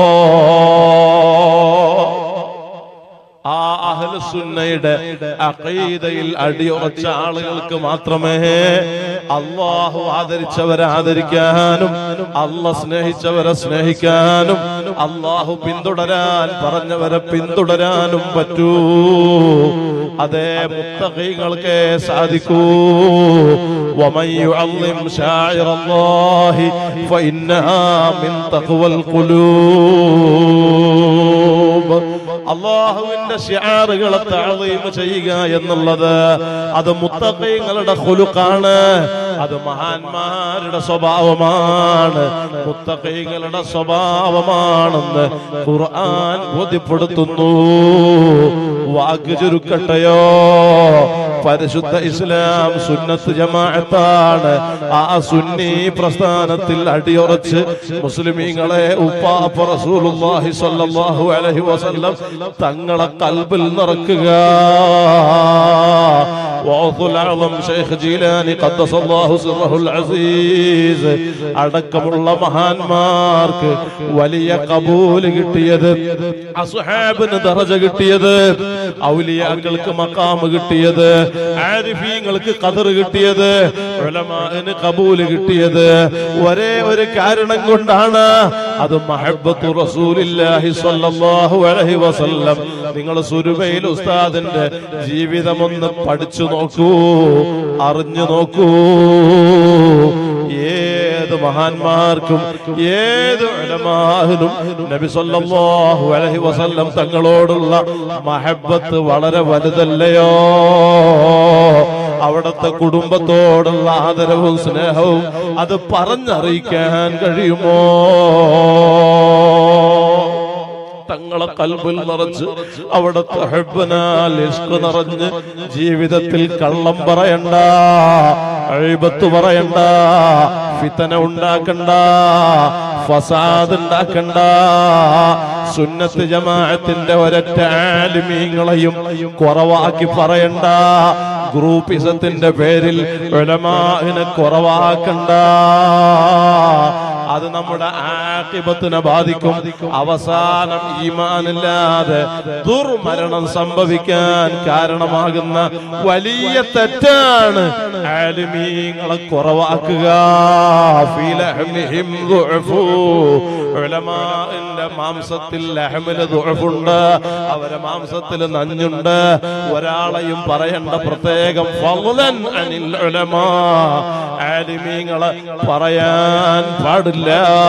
ആ അഹ്ലുസുന്നയുടെ അഖീദയിൽ അടിയുറച്ച ആളുകൾക്ക് മാത്രമേ അല്ലാഹു ആദരിച്ചവരെ ആദരിക്കാനും അല്ലാഹ് സ്നേഹിച്ചവരെ സ്നേഹിക്കാനും അല്ലാഹു പിന്തുടരാൻ പറഞ്ഞവരെ പിന്തുടരാനും പറ്റൂ. അതേ മുത്തഖീകൾക്കേ സാധിക്കൂ. വമൻ യുഅള്ളിം ശാഇറല്ലാഹി ഫഇന്നഹാ മിൻ തഖ്വൽ ഖുലൂബ്. അല്ലാഹുവിന്റെ ശിആറുകളെ തഅളീം ചെയ്യുക എന്നുള്ളത് അത് മുത്തഖീങ്ങളുടെ ഖുലുഖാണ്, അത് മഹാന്മാരുടെ സ്വഭാവമാണ്, മുത്തഖീങ്ങളുടെ സ്വഭാവമാണെന്ന് ഖുർആൻ ബോധ്യപ്പെടുത്തുന്നു. വാക്ക് ചുരുക്കട്ടെയോ, പരിശുദ്ധ ഇസ്ലാം സുന്നത്ത് ജമാഅത്താണ്. ആ സുന്നി പ്രസ്ഥാനത്തിൽ അടിയുറച്ച് മുസ്ലിമീങ്ങളെ ഉപ്പാപ്പ റസൂലുള്ളാഹി സ്വല്ലല്ലാഹു അലൈഹി വസല്ലം തങ്ങളെ ഖൽബിൽ നിറക്കുക. വഅദുൽ അഅ്ലം ശൈഖ് ജീലാനി ഖദ്ദസല്ലാഹു സിർറഹുൽ അസീസ് അടക്കമുള്ള മഹാന്മാർക്ക് വലിയ ഖബൂൽ കിട്ടിയത്, അസ്ഹാബിന് ദറജ കിട്ടിയത്, ഔലിയാക്കൾക്ക് മഖാമ് കിട്ടിയത്, ആരിഫീങ്ങൾക്ക് ഖദർ കിട്ടിയത്, ഉലമാഇന് ഖബൂൽ കിട്ടിയത് ഒരേ ഒരു കാരണം കൊണ്ടാണ്. അത് മഹബ്ബത്തു റസൂലില്ലാഹി സ്വല്ലല്ലാഹു അലൈഹി വസല്ലം. നിങ്ങൾ സുരുബയിൽ ഉസ്താദിന്റെ ജീവിതം ഒന്ന് പഠിച്ചു നോക്കൂ, അറിഞ്ഞു നോക്കൂ. ഏത് മഹാന്മാർക്കും ഏത് ഉലമാഹിനും നബി സല്ലല്ലാഹു അലൈഹി വസല്ലം തങ്ങളോടുള്ള മഹബ്ബത്ത് വളരെ വലുതല്ലയോ? അവിടുത്തെ കുടുംബത്തോടുള്ള ആദരവും സ്നേഹവും അത് പറഞ്ഞറിയിക്കാൻ കഴിയുമോ? തങ്ങളെ ഖൽബിൽ നിറച്ച് അവിടുത്തെ ഹബ്ബനാൽ ഇഷ്ഖ് നിറഞ്ഞ് ജീവിതത്തിൽ കള്ളം പറയണ്ട, ഗീബത്ത് പറയണ്ട, ഫിതന ഉണ്ടാക്കണ്ട, ഫസാദ് ഉണ്ടാക്കണ്ട. സുന്നത്ത് ജമാഅത്തിന്റെ ഒരൊറ്റ ആലിമീങ്ങളെയും കുറവാക്കി പറയണ്ട. ഗ്രൂപ്പിസത്തിന്റെ പേരിൽ ഉലമാഇനെ കുറവാക്കണ്ട. അത് നമ്മുടെ ആഖിബത്തിനെ ബാധിക്കും. അവസാനം ഈമാനില്ലാതെ ദുർമരണം സംഭവിക്കാൻ കാരണമാകുന്ന വലിയ തെറ്റാണ് ആലിമീങ്ങളെ കുറവാക്കുക. ഉലമാഇന്റെ മാംസത്തിൽ ലഹമിൽ ദുഅഫുണ്ട്, അവരെ മാംസത്തിൽ നഞ്ഞുണ്ട്. ഒരാളെയും പറയേണ്ട, പ്രത്യേകം ഫളൻ അനിൽ ഉലമാ, ആലിമീങ്ങളെ പറയാൻ പാടില്ല.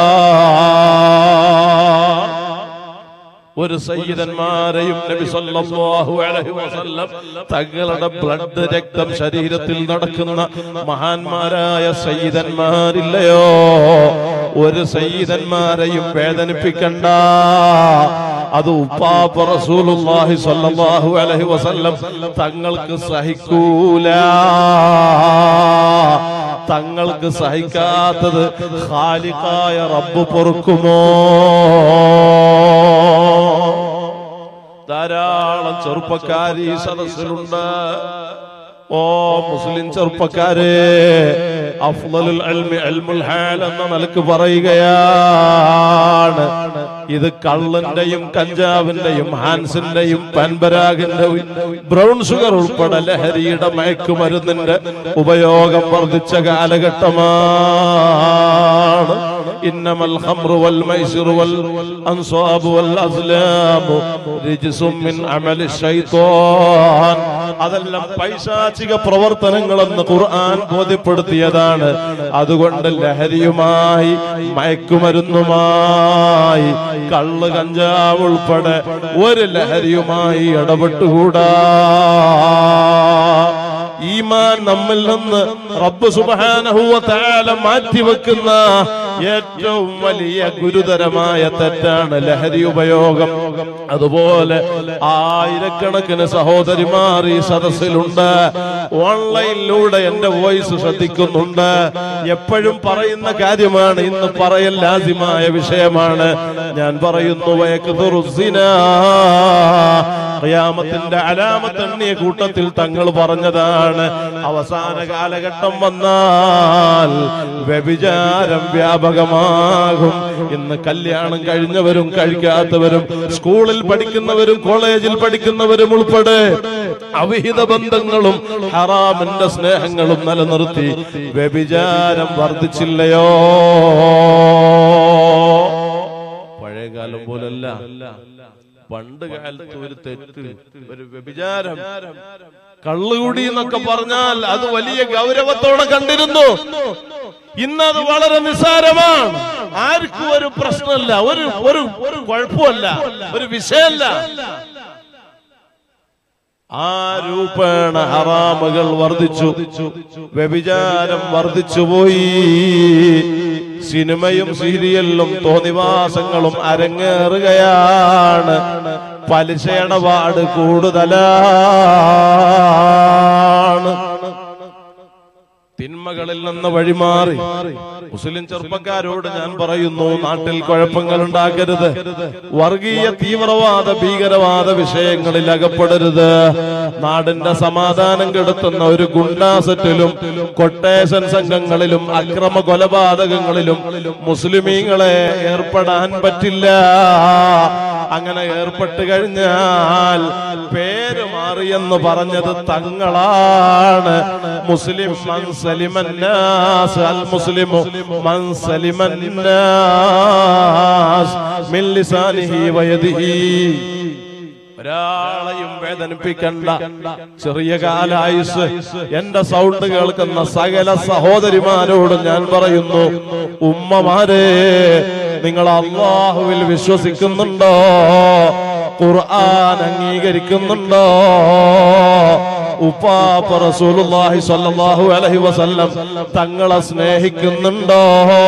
ഒരു സയ്യിദന്മാരെയും നബി സല്ലല്ലാഹു അലൈഹി വസല്ലം തങ്ങളുടെ ബ്ലഡ് രക്തം ശരീരത്തിൽ നടക്കുന്ന മഹാന്മാരായ സയ്യിദന്മാരില്ലയോ? ഒരു സയ്യിദന്മാരെയും വേദനിപ്പിക്കണ്ട. അത് ഉപ്പാപ്പ റസൂലുള്ളാഹി സ്വല്ലല്ലാഹു അലൈഹി വസല്ലം തങ്ങൾക്ക് സഹിക്കൂല. തങ്ങൾക്ക് സഹിക്കാത്തത് ഖാലിഖായ റബ്ബ് പൊറുക്കുമോ? ധാരാളം ചെറുപ്പക്കാരി സദസ്സിലുണ്ട്. ഓ മുസ്ലിം ചെറുപ്പക്കാരെ, അഫ്ളലുൽ ഇൽമി ഇൽമുൽ ഹാൽ എന്ന നിലക്ക് പറയുകയാണ്. ഇത് കള്ളിന്റെയും കഞ്ചാവിന്റെയും ഹാൻസിന്റെയും പാൻപരാഗിന്റെയും ബ്രൗൺ ഷുഗർ ഉൾപ്പെടെ ലഹരിയുടെ മയക്കുമരുന്നിന്റെ ഉപയോഗം വർദ്ധിച്ച കാലഘട്ടമാണ്. ഇന്നമൽ ഖംറു വൽ മൈസിറു വൽ അൻസാബു വൽ അസ്ലാമു റിജ്സും മിൻ അമലി ശൈത്താൻ. അതെല്ലാം പൈശാചിക പ്രവർത്തനങ്ങളെന്ന് ഖുർആൻ ബോധ്യപ്പെടുത്തിയതാണ്. അതുകൊണ്ട് ലഹരിയുമായി മയക്കുമരുന്നുമായി കള്ള് കഞ്ചാവ് ഉൾപ്പെടെ ഒരു ലഹരിയുമായി ഇടപെട്ടുകൂടാ. ഈമാൻ നമ്മിൽ നിന്ന് റബ്ബ് സുബ്ഹാനഹു വ തആല മാറ്റിവെക്കുന്ന ഏറ്റവും വലിയ ഗുരുതരമായ തെറ്റാണ് ലഹരി ഉപയോഗം. അതുപോലെ ആയിരക്കണക്കിന് സഹോദരിമാർ ഈ സദസ്സിലുണ്ട്. ഓൺലൈനിലൂടെ എന്റെ വോയിസ് ശ്രദ്ധിക്കുന്നുണ്ട്. എപ്പോഴും പറയുന്ന കാര്യമാണ്, ഇന്ന് പറയൽ ലാസിമായ വിഷയമാണ്. ഞാൻ പറയുന്നു, ഖിയാമത്തിന്റെ അലാമത്ത് എണ്ണിയ കൂട്ടത്തിൽ തങ്ങൾ പറഞ്ഞതാണ്, അവസാന കാലഘട്ടം വന്നാൽ വ്യഭിചാരം വ്യാപകമാകും. ഇന്ന് കല്യാണം കഴിഞ്ഞവരും കഴിക്കാത്തവരും സ്കൂളിൽ പഠിക്കുന്നവരും കോളേജിൽ പഠിക്കുന്നവരും ഉൾപ്പെടെ അവിഹിത ബന്ധങ്ങളും ഹറാമിന്റെ സ്നേഹങ്ങളും നിലനിർത്തി വ്യഭിചാരം വർദ്ധിച്ചില്ലയോ? പഴയകാലം പോലല്ല. പണ്ട് കാലത്ത് ഒരു തെറ്റ്, ഒരു വ്യഭിചാരം, കള്ളുകൂടി എന്നൊക്കെ പറഞ്ഞാൽ അത് വലിയ ഗൗരവത്തോടെ കണ്ടിരുന്നു. ഇന്നത് വളരെ നിസ്സാരമാണ്. ആർക്കും ഒരു പ്രശ്നമല്ല, ഒരു കുഴപ്പമല്ല, ഒരു വിഷയമല്ല. ആ രൂപേണ ഹറാമുകൾ വർദ്ധിച്ചു, വ്യഭിചാരം വർദ്ധിച്ചുപോയി. സിനിമയും സീരിയലും തോന്നിവാസങ്ങളും അരങ്ങേറുകയാണ്. പലിശയിടപാട് കൂടുതലാണ്. തിന്മകളിൽ നിന്ന് വഴിമാറി മുസ്ലിം ചെറുപ്പക്കാരോട് ഞാൻ പറയുന്നു, നാട്ടിൽ കുഴപ്പങ്ങൾ ഉണ്ടാക്കരുത്. വർഗീയ തീവ്രവാദ ഭീകരവാദ വിഷയങ്ങളിൽ അകപ്പെടരുത്. നാടിന്റെ സമാധാനം കെടുത്തുന്ന ഒരു ഗുണ്ടാസെറ്റിലും കൊട്ടേഷൻ സംഘങ്ങളിലും അക്രമ കൊലപാതകങ്ങളിലും മുസ്ലിമീങ്ങളെ ഏർപ്പെടാൻ പറ്റില്ല. അങ്ങനെ ഏർപ്പെട്ട് കഴിഞ്ഞാൽ പേര് മാറിയെന്ന് പറഞ്ഞത് തങ്ങളാണ്. മുസ്ലിം മൻ സലിമന്നാസ്, അൽ മുസ്ലിമു മൻ സലിമന്നാസ് മിൻ ലിസാനിഹി വയദിഹി. ഒരാളെയും വേദനിപ്പിക്കണ്ട. ചെറിയ കാലായുസ്. എന്റെ സൗണ്ട് കേൾക്കുന്ന സകല സഹോദരിമാരോട് ഞാൻ പറയുന്നു, ഉമ്മമാരെ, നിങ്ങൾ അല്ലാഹുവിൽ വിശ്വസിക്കുന്നുണ്ടോ? ഖുർആൻ അംഗീകരിക്കുന്നുണ്ടോ? ഉപ്പാപ്പ റസൂലുള്ളാഹി സ്വല്ലല്ലാഹു അലൈഹി വസല്ലം തങ്ങളെ സ്നേഹിക്കുന്നുണ്ടോ?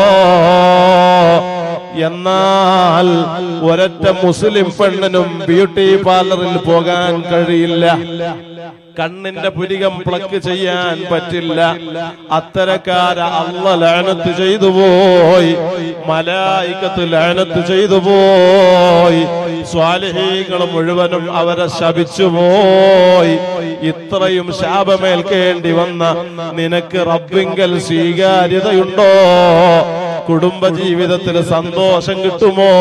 എന്നാൽ ഒരൊറ്റ മുസ്ലിം പെണ്ണിനും ബ്യൂട്ടി പാർലറിൽ പോകാൻ കഴിയില്ല. കണ്ണിന്റെ പുരികം പ്ലക്ക് ചെയ്യാൻ പറ്റില്ല. അത്തരക്കാരെ അല്ലാഹ് ലഅനത്ത് ചെയ്തു പോയി, മലായികത്ത് ലഅനത്ത് ചെയ്തു പോയി, സ്വാലിഹീങ്ങൾ മുഴുവനും അവരെ ശപിച്ചു പോയി. ഇത്രയും ശാപമേൽക്കേണ്ടി വന്ന നിനക്ക് റബ്ബിങ്കൽ സ്വീകാര്യതയുണ്ടോ? കുടുംബജീവിതത്തിൽ സന്തോഷം കിട്ടുമോ?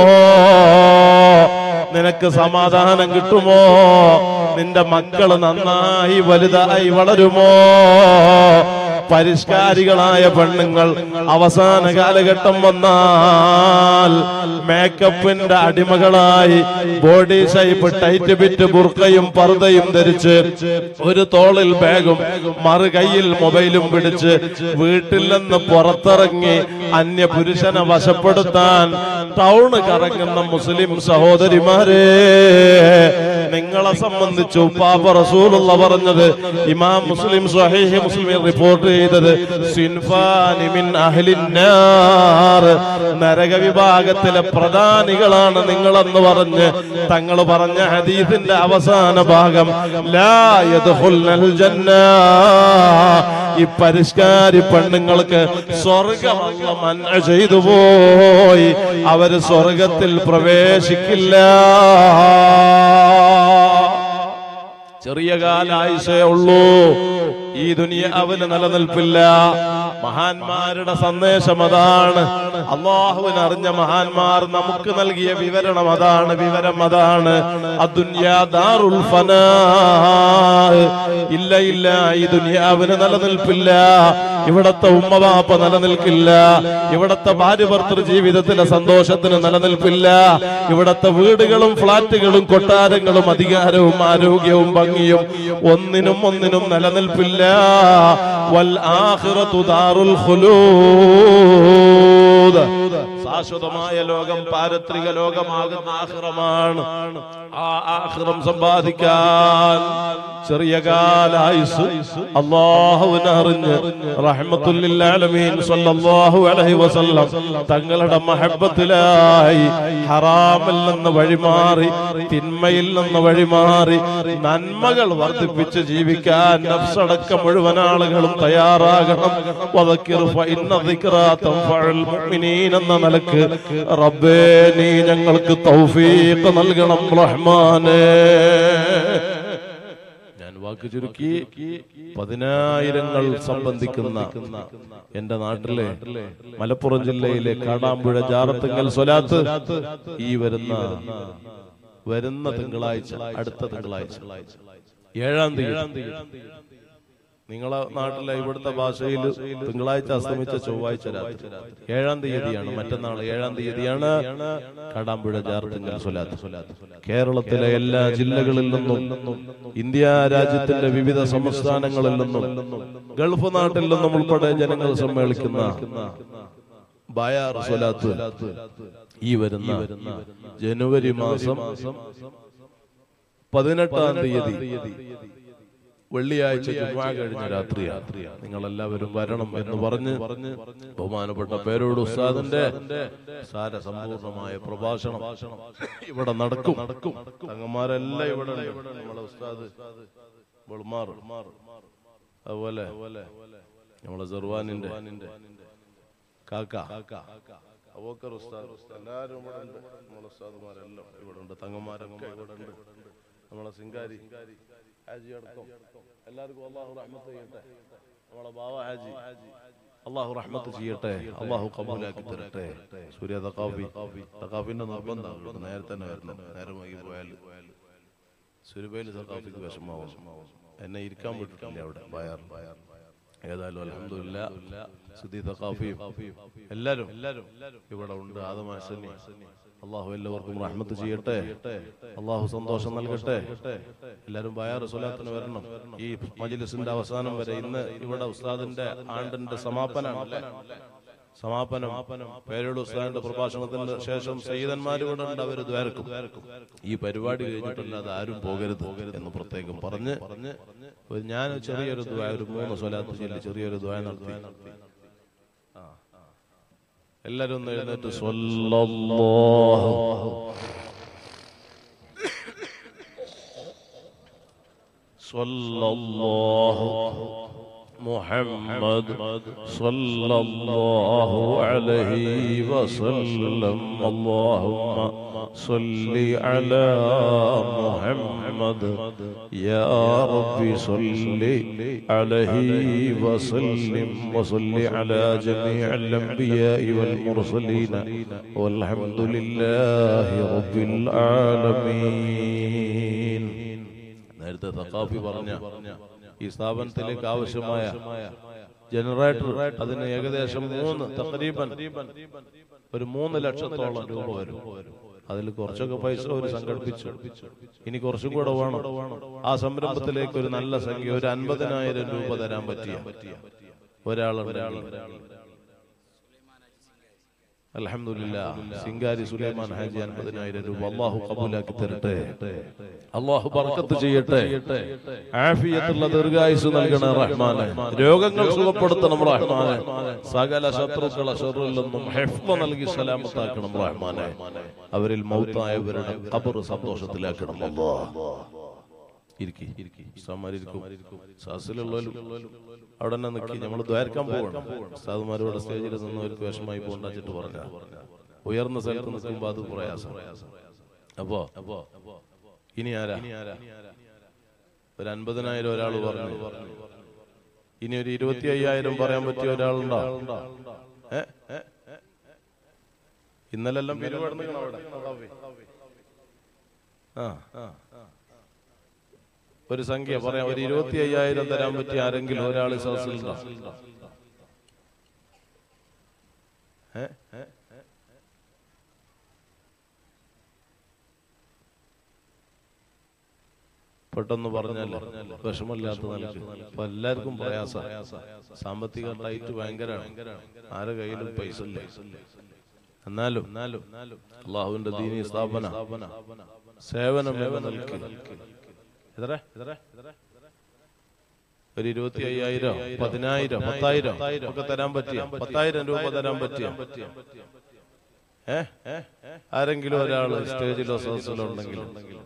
നിനക്ക് സമാധാനം കിട്ടുമോ? നിന്റെ മക്കൾ നന്നായി വലുതായി വളരുമോ? പരിഷ്കാരികളായ പെണ്ണുങ്ങൾ അവസാന കാലഘട്ടം വന്നാൽ മേക്കപ്പിന്റെ അടിമകളായി ബോഡി ഷേപ്പ് ടൈറ്റ് ബിറ്റ് ബുർക്കയും പർദയും ധരിച്ച് ഒരു തോളിൽ ബാഗും മറു കൈയിൽ മൊബൈലും പിടിച്ച് വീട്ടിൽ നിന്ന് പുറത്തിറങ്ങി അന്യ പുരുഷനെ വശപ്പെടുത്താൻ ടൗണ് കറങ്ങുന്ന മുസ്ലിം സഹോദരിമാരെ, നിങ്ങളെ സംബന്ധിച്ച് ഉപ്പാപ്പ റസൂലുള്ള പറഞ്ഞത്, ഇമാം മുസ്ലിം സ്വഹീഹ് മുസ്ലിമിൽ റിപ്പോർട്ട് ചെയ്തത്, സിൻഫാനി മിൻ അഹ്ലിന്നാർ, നരക വിഭാഗത്തിലെ പ്രധാനികളാണ് നിങ്ങളെന്ന് പറഞ്ഞ് തങ്ങൾ പറഞ്ഞ ഹദീസിന്റെ അവസാന ഭാഗം, ലാ യദ്ഖുൽനൽ ജന്ന, ഈ പരിഷ്കാരി പെണ്ണുങ്ങൾക്ക് സ്വർഗ്ഗം അല്ലാഹ് മൻഅ ചെയ്തു പോയി, അവര് സ്വർഗത്തിൽ പ്രവേശിക്കില്ല. ചെറിയ കാലായുസേ ഉള്ളൂ. ഈ ദുനിയാവിന് നിലനിൽപ്പില്ല. മഹാന്മാരുടെ സന്ദേശം അതാണ്. അല്ലാഹുവിനെ അറിഞ്ഞ മഹാന്മാർ നമുക്ക് നൽകിയ വിവരണം അതാണ്. വിവരം അതാണ്. അദ്ദുനിയാ ദാറുൽ ഫനാ, ഇല്ല ഇല്ല, ഈ ദുനിയാവിന് നിലനിൽപ്പില്ല. ഇവിടത്തെ ഉമ്മവാപ്പ നിലനിൽക്കില്ല. ഇവിടത്തെ ഭാര്യ ഭർത്തൃ ജീവിതത്തിലെ സന്തോഷത്തിന് നിലനിൽപ്പില്ല. ഇവിടത്തെ വീടുകളും ഫ്ളാറ്റുകളും കൊട്ടാരങ്ങളും അധികാരവും ആരോഗ്യവും ഭംഗിയും ഒന്നിനും നിലനിൽപ്പില്ല. വൽ ആഖിറതു ദാറുൽ ഖുലൂദ്, ശാശ്വതമായ ലോകം പാരത്രിക ലോകമാകുന്ന ആഖിറമാണ്. ആ ആഖിറം സമ്പാദിക്കാൻ ചെറിയ കാലായുസ് അല്ലാഹുവിനെ അറിഞ്ഞ് റഹ്മത്തുൽ ലിൽ ആലമീൻ സ്വല്ലല്ലാഹു അലൈഹി വസല്ലം തങ്ങളുടെ മഹബ്ബത്തിലായി ഹറാമിൽ നിന്ന് വഴിമാറി, തിന്മയിൽ നിന്ന് വഴിമാറി നന്മകൾ വർദ്ധിപ്പിച്ച് ജീവിക്കാൻ നഫ്സടക്കം മുഴുവൻ ആളുകളും തയ്യാറാകണം. വദക്കിർ ഫഇന്ന ദിക്റാ തൻഫഉൽ മുഅ്മിനീൻ എന്ന നിലക്ക് റബ്ബേ, നീ ഞങ്ങൾക്ക് തൗഫീഖ് നൽകണം റഹ്മാനേ. വാക്ക് ചുരുക്കി 10,000 സംബന്ധിക്കുന്ന എന്റെ നാട്ടിലെ മലപ്പുറം ജില്ലയിലെ കാടാമ്പുഴ ജാറത്തുങ്കൽ സ്വലാത്ത് ഈ വരുന്ന തിങ്കളാഴ്ച, അടുത്ത തിങ്കളാഴ്ച 7-ാം തീയതി, നിങ്ങളെ നാട്ടിലെ ഇവിടുത്തെ ഭാഷയിൽ തിങ്കളാഴ്ച അസ്തമിച്ച ചൊവ്വാഴ്ച രാത്രി 7-ാം തീയതിയാണ്, മറ്റന്നാൾ 7-ാം തീയതിയാണ് കാടാമ്പുഴ ജാറത്തുങ്കൽ സ്വലാത്ത്. കേരളത്തിലെ എല്ലാ ജില്ലകളിൽ നിന്നും, ഇന്ത്യ രാജ്യത്തിന്റെ വിവിധ സംസ്ഥാനങ്ങളിൽ നിന്നും, ഗൾഫ് നാട്ടിൽ നിന്നും ഉൾപ്പെടെ ജനങ്ങൾ സമ്മേളിക്കുന്ന ബയാർ സ്വലാത്ത് ഈ വരുന്ന ജനുവരി മാസം 18-ാം തീയതി വെള്ളിയാഴ്ച ജുമുഅ കഴിഞ്ഞ രാത്രിയാണ്. നിങ്ങളെല്ലാവരും വരണം എന്ന് പറഞ്ഞ് ബഹുമാനപ്പെട്ട പേരോട് ഉസ്താദിന്റെ സാരസമ്പൂർണമായ പ്രഭാഷണം ഇവിടെ നടക്കും. തങ്ങന്മാരെല്ലാം ഇവിടെ ഉണ്ട്. നമ്മളെ ഉസ്താദ് ബൾമാർ, അതുപോലെ നമ്മളെ സർവാനിന്റെ കാക്ക അബൂബക്കർ ഉസ്താദ്, എല്ലാവരും ഇവിടെ ഉണ്ട്. നമ്മളെ ഉസ്താദുമാരെല്ലാം ഇവിടെ ഉണ്ട്. തങ്ങന്മാരൊക്കെ ഇവിടെ ഉണ്ട്. നമ്മളെ സിംഗാരി ഹാജി അടക്കം എല്ലാവർക്കും അല്ലാഹു റഹ്മത്ത് ചെയ്യട്ടെ. നമ്മളെ ബാവ ഹാജി അല്ലാഹു റഹ്മത്ത് ചെയ്യട്ടെ, അല്ലാഹു ഖബൂലാക്കി തരട്ടെ. സൂര്യ തഖാഫിന്റെ നിർബന്ധം നേരത്തെ തന്നെ വരണം, നേരം വൈകി പോയാൽ സുരുബൈൽ സഖാഫിക്ക് വിഷമാവും. എന്നെ ഇരിക്കാൻ വിട്ടിട്ടില്ല അവിടെ ബയാർ. ഏതായാലും അൽഹംദുലില്ലാ സുദി സഖാഫിയും എല്ലാരും ഇവിടെ ഉണ്ട്. ആദമാശനി അള്ളാഹു എല്ലാവർക്കും റഹ്മത്ത് ചെയ്യട്ടെ, അള്ളാഹു സന്തോഷം നൽകട്ടെ. എല്ലാരും ബയാർ സ്വലാത്തിന് വരണം. ഈ മജ്ലിസിന്റെ അവസാനം വരെ ഇന്ന് ഇവിടെ ഉസ്താദിന്റെ ആണ്ടിന്റെ സമാപനമാണ്. സമാപനം പേരോട് ഉസ്താദിന്റെ പ്രഭാഷണത്തിന് ശേഷം സയ്യിദന്മാർ ഇവിടെ ഉണ്ട്. അവർ ദ്വാരക്കും. ഈ പരിപാടി കഴിഞ്ഞിട്ടല്ലാതെ ആരും പോകരുത് എന്ന് പ്രത്യേകം പറഞ്ഞ് ഞാൻ ചെറിയൊരു ദ്വാ, ഒരു 3 സ്വലാത്ത് ചൊല്ലി ചെറിയൊരു ദ്വാ നടത്തി. എല്ലാരും ഒന്ന് എഴുന്നേറ്റ് സ്വല്ലല്ലാഹു മുഹമ്മദ് സ്വല്ലല്ലാഹു അലൈഹി വസല്ലം. അല്ലാഹുമ്മ സ്വല്ലി അലാ മുഹമ്മദ് യാ റബ്ബി സ്വല്ലി അലൈഹി വസല്ലിം വസല്ലി അലാ ജമീഇൽ അംബിയാഇ വൽ മുർസലീൻ വൽഹംദുലില്ലാഹി റബ്ബിൽ ആലമീൻ. നേരത്തെ സഖാഫി പറഞ്ഞ ഈ സ്ഥാപനത്തിലേക്ക് ആവശ്യമായ ജനറേറ്റർ അതിന് ഏകദേശം 3 ലക്ഷത്തോളം രൂപ വരും. അതിൽ കുറച്ചൊക്കെ പൈസ ഒരു സംഘടിപ്പിച്ചു. ഇനി കുറച്ചും കൂടെ വേണം. ആ സംരംഭത്തിലേക്ക് ഒരു നല്ല സംഖ്യ, ഒരു 50,000 രൂപ തരാൻ പറ്റിയ ഒരാളുണ്ട്. അൽഹംദുലില്ലാഹ് സിംഗാരി സുലൈമാൻ ഹാജി 50,000 രൂപ അല്ലാഹു കബൂലാക്കി തരട്ടെ. അല്ലാഹു ബർക്കത്ത് ചെയ്യട്ടെ. ആഫിയത്തുള്ള ദീർഘായുസ് നൽകണേ റഹ്മാനെ. രോഗങ്ങൾ സുഖപ്പെടുത്തണം റഹ്മാനെ. സകല ശത്രുക്കളെ ശർറിൽ നിന്നും ഹിഫ്ള് നൽകി സലാമത്താക്കണം റഹ്മാനെ. അവരിൽ മൗത്തായവരുടെ ഖബർ സന്തോഷത്തിലാക്കണം അല്ലാഹ്. അവിടെ തന്നെ നിൽക്കി നമ്മൾ ദ്വാരക്കാൻ പോകണം. ഉസ്താദുമാരോട് സ്റ്റേജിൽ നിന്നവർക്ക് വിഷമായി പോകണ്ടിട്ട് പറഞ്ഞ ഉയർന്ന സ്ഥലത്ത് നിൽക്കുമ്പോ അത് പ്രയാസം. അപ്പോ ഇനി ആരാ? ഒരു 50,000 ഒരാൾ പറഞ്ഞു. ഇനി ഒരു 25,000 പറയാൻ പറ്റിയ ഒരാളുണ്ടോ? ഇന്നലെല്ലാം പിരിവടന്ന് ഒരു സംഖ്യ പറയാം. ഒരു 25,000 തരാൻ പറ്റിയ ആരെങ്കിലും ഒരാൾ സദസ്സിലുണ്ടോ? പെട്ടെന്ന് പറഞ്ഞല്ലോ, വിഷമമില്ലാത്ത നിലയ്ക്ക്. അപ്പൊ എല്ലാവർക്കും പ്രയാസം. സാമ്പത്തിക ടൈറ്റ് ഭയങ്കരമാണ്. ആരുടെ കയ്യിലും പൈസ ഇല്ല. എന്നാലും അള്ളാഹുവിന്റെ ദീനീ സ്ഥാപന സേവനം നൽകി ഒരു 25,000, 10,000, 10,000 ഒക്കെ തരാൻ പറ്റിയ, 10,000 രൂപ തരാൻ പറ്റിയ ആരെങ്കിലും ഒരാള് സ്റ്റേജിലോ സദസ്സിലോ ഉണ്ടെങ്കിൽ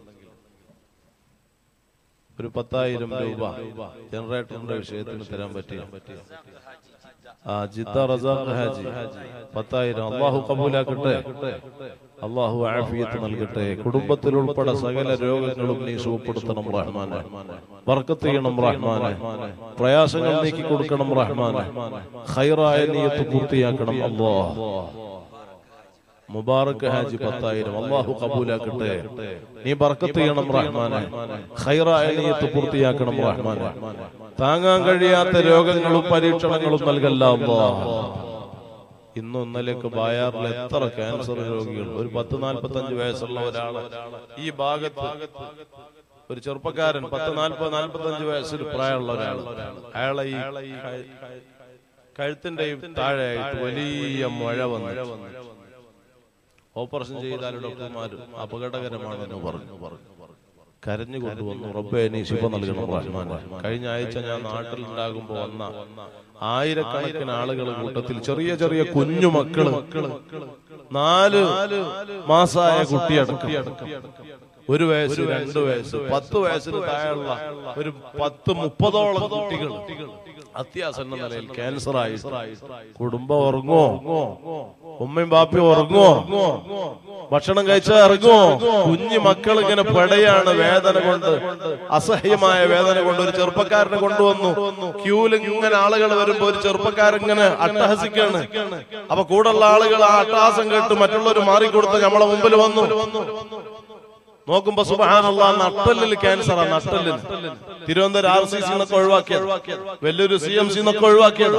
ഒരു 10,000 രൂപ ജനറേറ്ററിന്റെ വിഷയത്തിന് തരാൻ പറ്റിയ ജിദ്ദ റസാഖ് ഹാജി 10,000 അള്ളാഹു കബൂലാക്കട്ടെ. അള്ളാഹു ആഫിയത്ത് നൽകട്ടെ. കുടുംബത്തിൽ ഉൾപ്പെടെ സകല രോഗങ്ങളും നീ സുഖപ്പെടുത്തണം റഹ്മാനെ. ബർക്കത്ത് ചെയ്യണം റഹ്മാനെ. പ്രയാസങ്ങൾ നീക്കി കൊടുക്കണം റഹ്മാനെ. ഖൈറായ നിയത്ത് പൂർത്തിയാക്കണം അല്ലാഹ്. മുബാറക് ഹാജി 10,000 അള്ളാഹു കബൂലാക്കട്ടെ. നീ ബർക്കത്ത് ചെയ്യണം റഹ്മാനെ. ഖൈറായ നിയത്ത് പൂർത്തിയാക്കണം റഹ്മാനെ. താങ്ങാൻ കഴിയാത്ത രോഗങ്ങളും പരീക്ഷണങ്ങളും നൽകല്ല അല്ലാഹ്. ഇന്നും ഇന്നലെയൊക്കെ ബായാറിൽ എത്ര ക്യാൻസർ രോഗികൾ. ഒരു 40-45 വയസ്സുള്ള ഒരാള് ഈ ഭാഗത്ത് ഒരു ചെറുപ്പക്കാരൻ 40-45 വയസ്സിൽ പ്രായമുള്ള ഒരാള്, അയാളെ ഈ കഴുത്തിന്റെയും താഴെയായിട്ട് വലിയ മഴ വന്നു. ഓപ്പറേഷൻ ചെയ്താൽ ഡോക്ടർമാർ അപകടകരമാണെന്ന് പറഞ്ഞു. കരഞ്ഞു കൊണ്ടുവന്നു. റബ്ബേ നീ ശിഫ നൽകണം റഹ്മാനെ. കഴിഞ്ഞ ആഴ്ച ഞാൻ നാട്ടിലുണ്ടാകുമ്പോ വന്ന ആയിരക്കണക്കിന് ആളുകൾ കൂട്ടത്തിൽ ചെറിയ ചെറിയ കുഞ്ഞു മക്കള്, 4 മാസമായ കുട്ടിയടക്കം, 1 വയസ്സ്, 2 വയസ്സ്, 10 വയസ്സിന് താഴെയുള്ള ഒരു 10-30ഓളം കുട്ടികൾ അത്യാസന്ന നിലയിൽ ക്യാൻസർ ആയി. കുടുംബം ഉറങ്ങോ? ഉമ്മയും ബാപ്പയും ഉറങ്ങോ? ഭക്ഷണം കഴിച്ചാൽ ഇറങ്ങോ? കുഞ്ഞു മക്കൾ ഇങ്ങനെ പെടയാണ് വേദന കൊണ്ട്, അസഹ്യമായ വേദന കൊണ്ട്. ഒരു ചെറുപ്പക്കാരനെ കൊണ്ടുവന്നു. ക്യൂല് ഇങ്ങനെ ആളുകൾ വരുമ്പോ ഒരു ചെറുപ്പക്കാരിങ്ങനെ അട്ടഹസിക്കാണ്. അപ്പൊ കൂടുള്ള ആളുകൾ ആ അട്ടഹാസം കേട്ട് മറ്റുള്ളവർ മാറിക്കൊടുത്ത് നമ്മളെ മുമ്പിൽ വന്നു. നോക്കുമ്പോ സുബ്ഹാനല്ലാഹ് നട്ടലിൽ ക്യാൻസറാ. നട്ടലിൽ തിരുവനന്തപുരം RCC എന്നൊക്കെ ഒഴിവാക്കിയത്, വലിയൊരു CMC എന്നൊക്കെ ഒഴിവാക്കിയത്.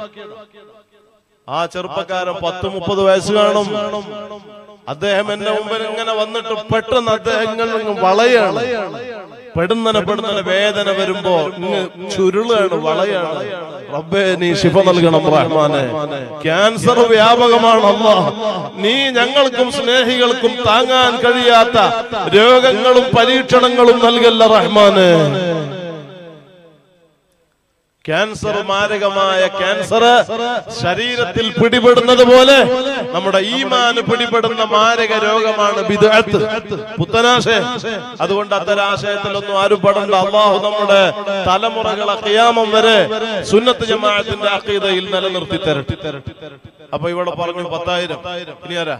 ആ ചെറുപ്പക്കാരൻ 10-30 വയസ്സ് കാണും. അദ്ദേഹം എന്റെ മുമ്പിൽ ഇങ്ങനെ വന്നിട്ട് പെട്ടെന്ന് അദ്ദേഹം വളയാണ്. പെടുന്നനെ വേദന വരുമ്പോ ചുരുളാണ്, വളയാണ്. റബ്ബേ നീ ശിഫ നൽകണം റഹ്മാനെ. ക്യാൻസർ വ്യാപകമാണ് അല്ലാഹ്. നീ ഞങ്ങൾക്കും സ്നേഹികൾക്കും താങ്ങാൻ കഴിയാത്ത രോഗങ്ങളും പരീക്ഷണങ്ങളും നൽകല്ല റഹ്മാനെ. ക്യാൻസർ, മാരകമായ ക്യാൻസർ ശരീരത്തിൽ പിടിപെടുന്നത് പോലെ നമ്മുടെ ഈമാന് പിടിപെടുന്ന മാരക രോഗമാണ് ബിദ്അത്ത്, പുത്തനാശയം. അതുകൊണ്ട് അത്തരം ആശയത്തിലൊന്നും ആരും പെടണ്ട. അല്ലാഹു നമ്മുടെ തലമുറകളെ ഖിയാമം വരെ സുന്നത്ത് ജമാഅത്തിന്റെ അഖീദയിൽ നിലനിർത്തി തരട്ടെ. അപ്പൊ ഇവിടെ പറഞ്ഞു 10,000. ഇനി ആരാ?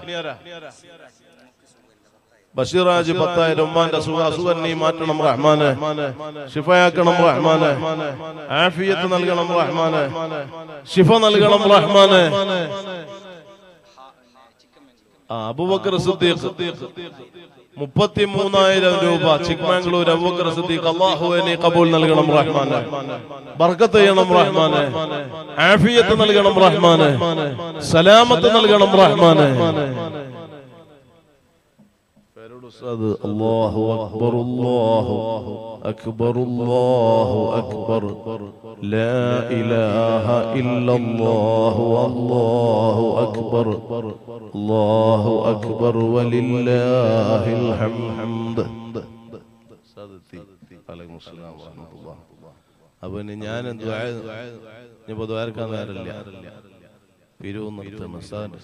ബഷീറാജ് 10,000. ഉമ്മാന്റെ അസുഖം നീ മാറ്റണം റഹ്മാനെ, ശിഫയാക്കണം റഹ്മാനെ, ആഫിയത്ത് നൽകണം റഹ്മാനെ, ശിഫ നൽകണം റഹ്മാനെ. അബൂബക്കർ സിദ്ദീഖ് 33,000 രൂപ, ചിക്മംഗ്ലൂർ അബൂബക്കർ സിദ്ദീഖ്. അല്ലാഹുവേ നീ ഖബൂൽ നൽകണം റഹ്മാനെ, ബർക്കത്ത് ചെയ്യണം റഹ്മാനെ, ആഫിയത്ത് നൽകണം റഹ്മാനെ, സലാമത്ത് നൽകണം റഹ്മാനെ. അല്ലാഹു അക്ബർ അല്ലാഹു അക്ബർ അല്ലാഹു അക്ബർ ലാ ഇലാഹ ഇല്ലല്ലാഹു അല്ലാഹു അക്ബർ അല്ലാഹു അക്ബർ വലില്ലാഹിൽ ഹംദ്. വഅലൈക്കും അസ്സലാം വറഹ്മത്തുള്ളാഹി. അപ്പോൾ ഞാൻ ഇനിയിപ്പോൾ ദ്വാരക്കാൻ നേരമില്ല, പിരിവ് നിർത്തണം ഉസ്താദ്.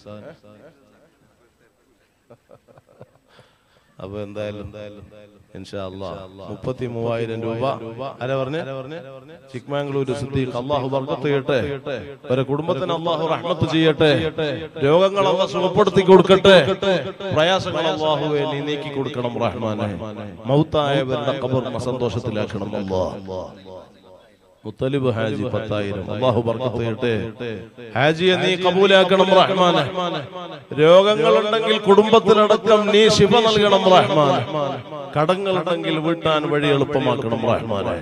അപ്പൊ എന്തായാലും ഇൻഷാ അല്ലാഹ് 33,000 രൂപ. ആരാ പറഞ്ഞേ? ചിക്മംഗ്ലൂർ സിദ്ദീഖ്. അല്ലാഹു ബർക്കത്ത് ചെയ്യട്ടെ, അവരുടെ കുടുംബത്തിന് അല്ലാഹു റഹ്മത്ത് ചെയ്യട്ടെ, രോഗങ്ങൾ അല്ലാഹു സുഖപ്പെടുത്തി കൊടുക്കട്ടെ, പ്രയാസങ്ങൾ അല്ലാഹുവേ നീ നീക്കി കൊടുക്കണം റഹ്മാനെ. മൗത്തായവരുടെ ഖബറിനെ സന്തോഷത്തിലാക്കണം അല്ലാഹ്. മുത്തലിബ് ഹാജി 10,000. അല്ലാഹു ബർക്കത്ത് ചെയ്യട്ടെ, ഹാജിയെ നീ കബൂലാക്കണം റഹ്മാനെ. രോഗങ്ങളുണ്ടെങ്കിൽ കുടുംബത്തിനടക്കം നീ ശിഫ നൽകണം റഹ്മാനെ. കടങ്ങളുണ്ടെങ്കിൽ വീട്ടാൻ വഴി എളുപ്പമാക്കണം റഹ്മാനെ.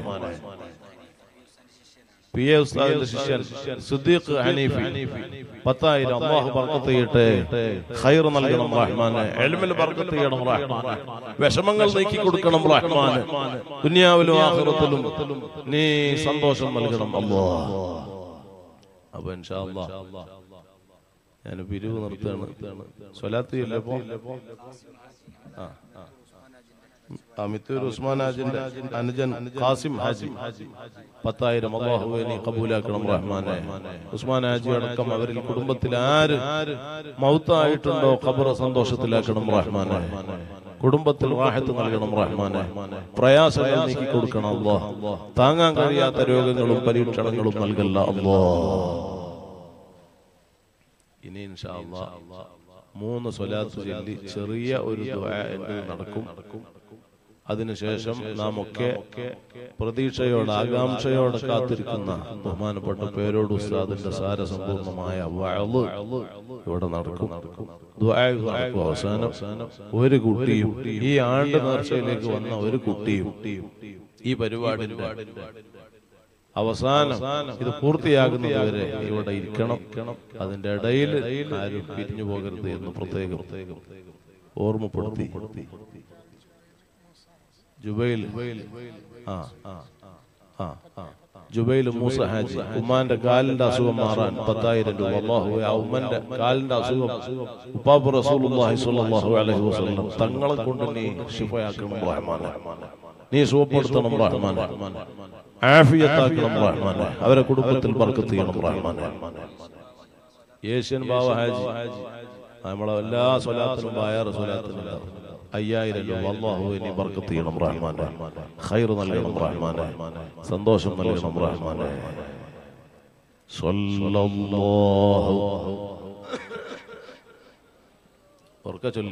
PA ഉസ്താദിന്റെ ശിഷ്യൻ സിദ്ദീഖ് ഹനീഫി 10,000. അല്ലാഹു ബർക്കത്ത് ചെയ്യട്ടെ, ഖൈർ നൽകണം റഹ്മാനെ, ഇൽമിൽ ബർക്കത്ത് ചെയ്യണം റഹ്മാനെ, വിഷമങ്ങൾ നീക്കി കൊടുക്കണം റഹ്മാനെ, ദുനിയാവിലും ആഖിറത്തിലും നീ സന്തോഷം നൽകണം അല്ലാഹ്. അപ്പൊ ഇൻഷാ അല്ലാഹ് ഞാൻ പിരിവ് നിർത്തുകയാണ്. സ്വലാത്ത് ചെയ്യല്ലപ്പോ മിത്തൂർ ഉസ്മാൻ ഹാജിന്റെ അനുജൻ ഖാസിം ഹാജി 10,000. അല്ലാഹുവേ നീ ഖബൂലാക്കണം റഹ്മാനെ. ഉസ്മാൻ ഹാജി അടക്കം അവരിൽ കുടുംബത്തിൽ ആര് മൗത്തായിട്ടുണ്ടോ ഖബർ സന്തോഷത്തിലാക്കണം റഹ്മാനെ. കുടുംബത്തിൽ റാഹത്ത് നൽകണം റഹ്മാനെ, പ്രയാസങ്ങൾ നീക്കി കൊടുക്കണം അല്ലാഹ്. താങ്ങാൻ കഴിയാത്ത രോഗങ്ങളും പരീക്ഷണങ്ങളും നൽകല്ല അല്ലാഹ്. ഇനി ഇൻഷാ അല്ലാഹ് 3 സ്വലാത്ത് ചൊല്ലി ചെറിയ ഒരു ദുആ നടക്കും. അതിനുശേഷം നാം ഒക്കെ പ്രതീക്ഷയോടെ ആകാംക്ഷയോടെ കാത്തിരിക്കുന്ന ബഹുമാനപ്പെട്ട പേരോട് ഉസ്താദിന്റെ സാരസമ്പൂർണമായ വഅള് ഇവിടെ നടക്കും. ദുആ നടക്കും. അവസാനം ഒരു കുട്ടിയും, ഈ ആണ്ട് നേർച്ചയിലേക്ക് വന്ന ഒരു കുട്ടിയും ഈ പരിപാടിന്റെ അവസാനം ഇത് പൂർത്തിയാകുന്നതുവരെ ഇവിടെ ഇരിക്കണം. അതിന്റെ ഇടയിൽ ആരും പിരിഞ്ഞു പോകരുത് എന്ന് പ്രത്യേകം ഓർമ്മപ്പെടുത്തി. ജുബൈൽ മൂസ ഹാജി, ഉമ്മാന്റെ കാലിന്റെ അസുഖം മാറാൻ 10,000 രൂപ. അല്ലാഹുവേ ആ ഉമ്മന്റെ കാലിന്റെ അസുഖം ഉപ്പാപ്പു റസൂലുള്ളാഹി സ്വല്ലല്ലാഹു അലൈഹി വസല്ലം തങ്ങളെ കൊണ്ട് നീ ശിഫയാക്കണം റഹ്മാനെ, നീ സുഖപ്പെടുത്തണം റഹ്മാനെ, ആഫിയത്താക്കണം റഹ്മാനെ, അവരെ കുടുംബത്തിൽ ബർക്കത്ത് ചെയ്യണം റഹ്മാനെ. ഏഷ്യൻ ബാവ ഹാജി നമ്മളെ എല്ലാ സ്വലാത്തിനും ബായാറ് സ്വലാത്തിനും 5,000 രൂപ. അല്ലാഹുവേ നീ ബർക്കത്ത് ചെയ്യണം റഹ്മാനെ, ഖൈർ നൽകണം റഹ്മാനെ, സന്തോഷം നൽകണം റഹ്മാനെ. സ്വല്ലല്ലാഹു ഉറക്കെ ചൊല്ലി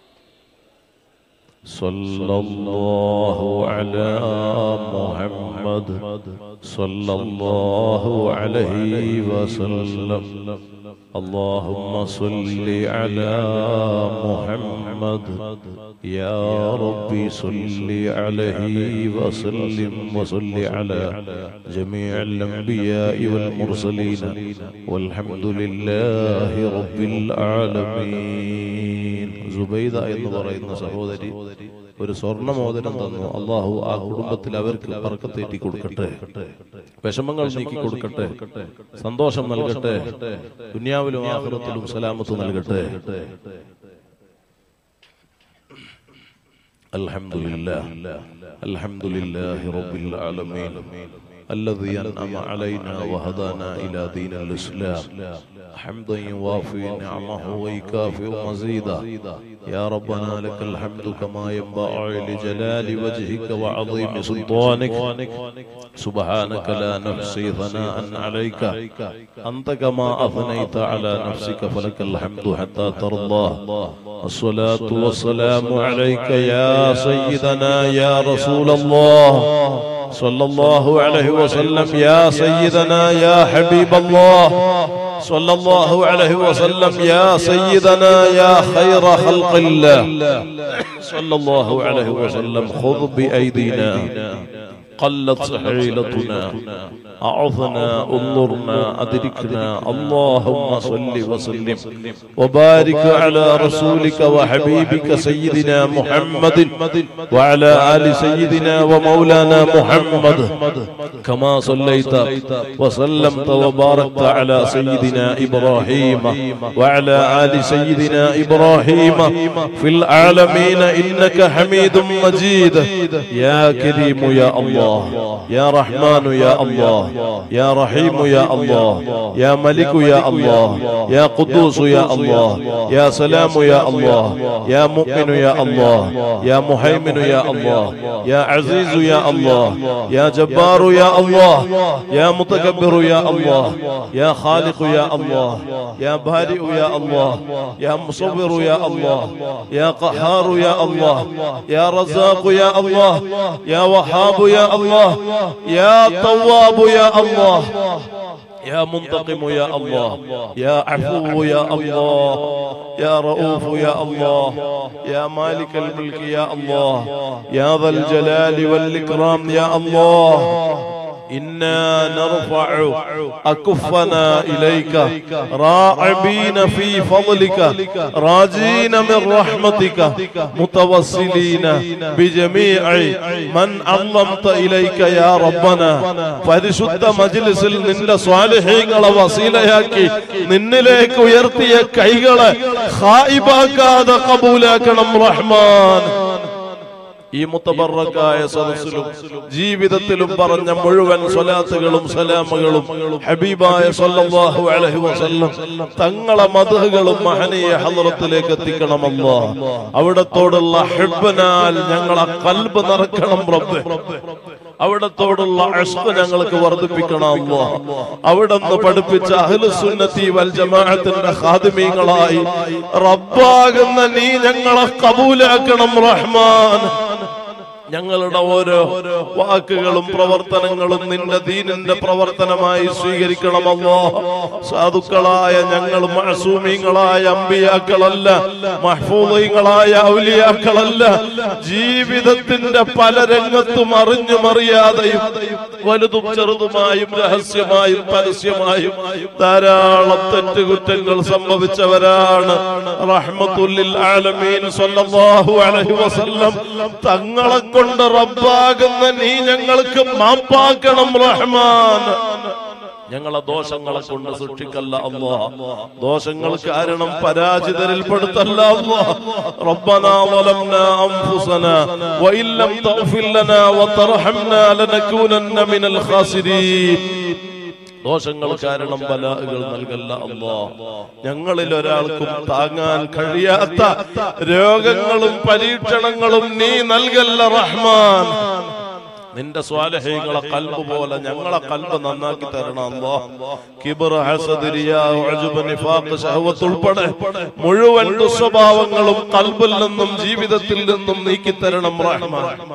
സ്വല്ലല്ലാഹു അലാ മുഹമ്മദ് صلى الله عليه وسلم اللهم صل على محمد يا ربي صل عليه وسلم وصل على جميع الأنبياء والمرسلين والحمد لله رب العالمين. സുബൈദ എന്ന് പറയുന്ന സഹോദരി ഒരു സ്വർണ്ണ മോതിരം തന്നു. അള്ളാഹു ആ കുടുംബത്തിൽ അവർക്ക് ബർക്കത്തേറ്റി കൊടുക്കട്ടെ, വിഷമങ്ങൾ നീക്കി കൊടുക്കട്ടെ, സന്തോഷം നൽകട്ടെ, ദുനിയാവിലും ആഖിറത്തിലും സലാമത്ത് നൽകട്ടെ. അൽഹംദുലില്ലാഹ് അൽഹംദുലില്ലാഹി റബ്ബിൽ ആലമീൻ الذي أنعم علينا وهدانا إلى دين الإسلام حمدا يوافي نعمه ويكافئ مزيدا. يا ربنا لك الحمد كما ينبغي لجلال وجهك وعظيم سلطانك. سبحانك لا نحصي ثناء عليك أنت كما أثنيت على نفسك فلك الحمد حتى ترضى. الصلاة والسلام عليك يا سيدنا يا رسول الله صلى الله عليه وسلم يا سيدنا يا حبيب الله صلى الله عليه وسلم يا سيدنا يا خير خلق الله صلى الله عليه وسلم. خذ بأيدينا قلت سحيلتنا أعظنا انظرنا أدركنا. اللهم صل وسلم وبارك على رسولك وحبيبك سيدنا محمد وعلى آل سيدنا ومولانا محمد كما صليت وسلمت وباركت على سيدنا إبراهيم وعلى آل سيدنا إبراهيم في العالمين إنك حميد مجيد. يا كريم يا الله يا رحمن يا الله يا رحيم يا الله يا ملك يا الله يا قدوس يا الله يا سلام يا الله يا مؤمن يا الله يا مهيمن يا الله يا عزيز يا الله يا جبار يا الله يا متكبر يا الله يا خالق يا الله يا بارئ يا الله يا مصور يا الله يا قهار يا الله يا رزاق يا الله يا وهاب يا الله يا تواب يا الله يا منتقم يا الله يا عفو يا الله يا رؤوف يا الله يا مالك الملك يا الله يا ذا الجلال والإكرام يا الله. إنا نرفع أكفنا إليك راعبين في فضلك راجين من رحمتك متوسلين بجميع من علمت إليك يا ربنا. പരിശുദ്ധ മജ്ലിസിൽ നിന്റെ സ്വാലിഹീങ്ങളെ വസീലയാക്കി നിന്നിലേക്ക് ഉയർത്തിയ കൈകളെ ഖായിബാക്കാതെ ഖബൂലാക്കണം റഹ്മാൻ. ഈ മുത്തബറക്കായ സദസ്സിലും ജീവിതത്തിലും പറഞ്ഞ മുഴുവൻ സ്വലാത്തുകളും സലാമുകളും ഹബീബായ സല്ലല്ലാഹു അലൈഹി വസല്ലം തങ്ങളെ മദ്ഹുകളും മഹനീയ ഹദ്റത്തിലേക്ക് എത്തിക്കണം അല്ലാഹ്. അവിടത്തോടുള്ള ഹിബ്ബനാൽ ഞങ്ങളെ ഖൽബ് നിറക്കണം റബ്ബേ. അവിടത്തോടുള്ള ഇശ്ഖ് ഞങ്ങൾക്ക് വർദ്ധിപ്പിക്കണം അല്ലാഹ്. അവിടുന്ന് പഠിപ്പിച്ച അഹ്ലുസുന്നത്തി വൽ ജമാഅത്തിന്റെ ഖാദിമീങ്ങളായി റബ്ബാകുന്ന നീ ഞങ്ങളെ ഖബൂലാക്കണം റഹ്മാൻ. ഞങ്ങളുടെ ഓരോ വാക്കുകളും പ്രവർത്തനങ്ങളും നിന്റെ ദീനിന്റെ പ്രവർത്തനമായി സ്വീകരിക്കണം അല്ലാഹ്. സാധുക്കളായ ഞങ്ങൾ മഅസൂമീങ്ങളായ അമ്പിയാക്കളല്ല, മഹ്ഫൂദീങ്ങളായ ഔലിയാക്കളല്ല. ജീവിതത്തിന്റെ പല രംഗത്തും അറിഞ്ഞും അറിയാതെയും വലുതും ചെറുതുമായും രഹസ്യമായും പരസ്യമായും ധാരാളം തെറ്റുകുറ്റങ്ങൾ സംഭവിച്ചവരാണ്. റഹ്മത്തുൽ ആലമീൻ സല്ലല്ലാഹു അലൈഹി വസല്ലം തങ്ങളെ കൊണ്ട് റബ്ബാകുന്ന നീ ഞങ്ങൾക്ക് മാപ്പാക്കണം റഹ്മാൻ. ഞങ്ങളെ ദോഷങ്ങളെ കൊണ്ട് സൂക്ഷിക്കല്ല അല്ലാഹ്. ദോഷങ്ങൾ കാരണം പരാജിതരിൽ പെടുത്തല്ല അല്ലാഹ്. റബ്ബനാ വലംനാ അൻഫുസനാ വഇൻ ലം തഗ്ഫിർ ലനാ വതർഹംനാ ലനകൂനന്ന മിനൽ ഖാസിരീൻ. ദോഷങ്ങൾ കാരണം ബലാകൾ നൽകല്ല അല്ലാഹ്. ഞങ്ങളിൽ ഒരാൾക്കും താങ്ങാൻ കഴിയാത്ത രോഗങ്ങളും പരീക്ഷണങ്ങളും നീ നൽകല്ല റഹ്മാൻ. നിന്റെ സ്വാലിഹീങ്ങളെ ഖൽബ് പോലെ ഞങ്ങളെ ഖൽബ് നന്നാക്കി തരണം അല്ലാഹ്. കിബ്ർ, ഹസദ്, റിയാ, ഉജ്ബ്, നിഫാഖ്, ശഹവത്ത് ഉൾപ്പെടെ മുഴുവൻ ദുസ്വഭാവങ്ങളും ഖൽബിൽ നിന്നും ജീവിതത്തിൽ നിന്നും നീക്കി തരണം റഹ്മാൻ.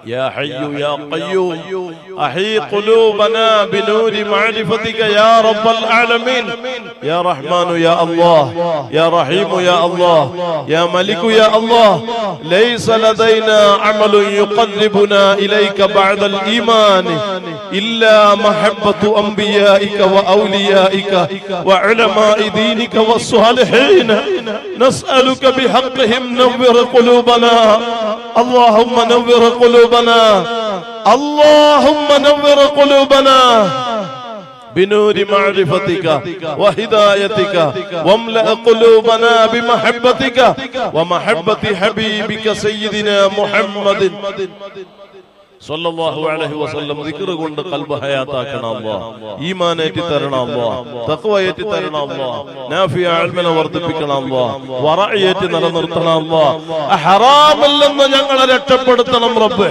يا حي يا قيوم أحيي قلوبنا بنور معرفتك يا رب العالمين يا رحمن يا الله يا رحيم يا الله يا ملك يا الله ليس لدينا عمل يقربنا إليك بعد الإيمان إلا محبة أنبيائك وأوليائك وعلماء دينك والصالحين نسألك بحقهم نور قلوبنا اللهم نور قلوبنا اللهم نور قلوبنا بنور معرفتك وهدايتك واملأ قلوبنا بمحبتك ومحبة حبيبك سيدنا محمد സല്ലല്ലാഹു അലൈഹി വസല്ലം ദിക്ർ കൊണ്ട് ഖൽബ് ഹയാത്താക്കണം അല്ലാഹ് ഈമാൻ ഏറ്റി തരണം അല്ലാഹ് തഖ്വ ഏറ്റി തരണം അല്ലാഹ് നാഫിയ ഇൽമിനെ വർദ്ധിപ്പിക്കണം അല്ലാഹ് വറഅ ഏറ്റി നിലനിർത്തണം അല്ലാഹ് ഹറാമിൽ നിന്ന് ഞങ്ങളെ രക്ഷപ്പെടുത്തണം റബ്ബേ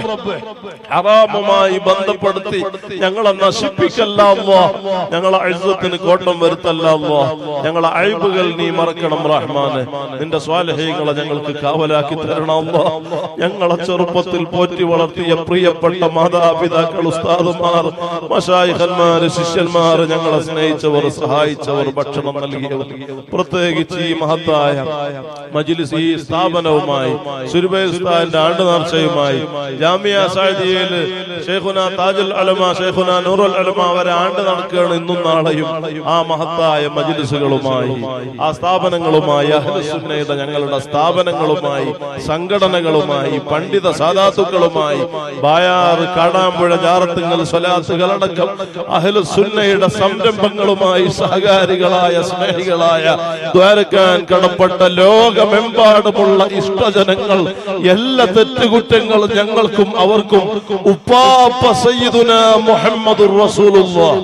ഹറാമുമായി ബന്ധപ്പെടുത്തി ഞങ്ങളെ നശിപ്പിക്കല്ല അല്ലാഹ് ഞങ്ങളെ ഇസ്സത്തിന് കോട്ടം വരുത്തല്ല അല്ലാഹ് ഞങ്ങളെ അയ്ബുകൾ നീ മറക്കണം റഹ്മാനെ നിന്റെ സ്വാലിഹീങ്ങളെ ഞങ്ങൾക്ക് കാവലാക്കി തരണം അല്ലാഹ് ഞങ്ങളെ ചെറുപ്പത്തിൽ പോറ്റി വളർത്തിയ പ്രിയ മാതാപിതാക്കൾ ഉസ്താദുമാർ മശായിഖന്മാർ ശിഷ്യന്മാർ ഞങ്ങളെ സ്നേഹിച്ചവർ സഹായിച്ചവർ ഭക്ഷണം നൽകിയവർ പ്രത്യേകിച്ച് ഈ മഹത്തായ മജ്ലിസ് ഈ സ്ഥാപനവുമായി സുരുബൈ ഉസ്താദിന്റെ ആണ്ട് നേർച്ചയുമായി ജാമിയ സഅദിയയിൽ ശൈഖുനാ താജുൽ ഉലമ ശൈഖുനാ നൂറുൽ ഉലമ അവരെ ആണ്ട് നടക്കുകയാണ് ഇന്നും നാളെയും ആ മഹത്തായ മജ്ലിസുകളുമായി ആ സ്ഥാപനങ്ങളുമായി അഹ്ലുസ് സുന്നയുടെ ഞങ്ങളുടെ സ്ഥാപനങ്ങളുമായി സംഘടനകളുമായി പണ്ഡിത സാദാത്തുക്കളുമായി കാടാമ്പുഴ ജാറത്തുകൾ സ്വലാത്തുകൾ അടക്കം അഹ്ലുസ് സുന്നയുടെ സംരംഭങ്ങളുമായി സഹകാരികളായ സ്നേഹികളായ ദ്വാരക്കാൻ കടപ്പെട്ട ലോകമെമ്പാടുമുള്ള ഇഷ്ടജനങ്ങൾ എല്ലാ തെറ്റുകുറ്റങ്ങളും ഞങ്ങൾക്കും അവർക്കും ഉപ്പാപ്പ സയ്യിദുനാ മുഹമ്മദുർ റസൂലുള്ളാഹ്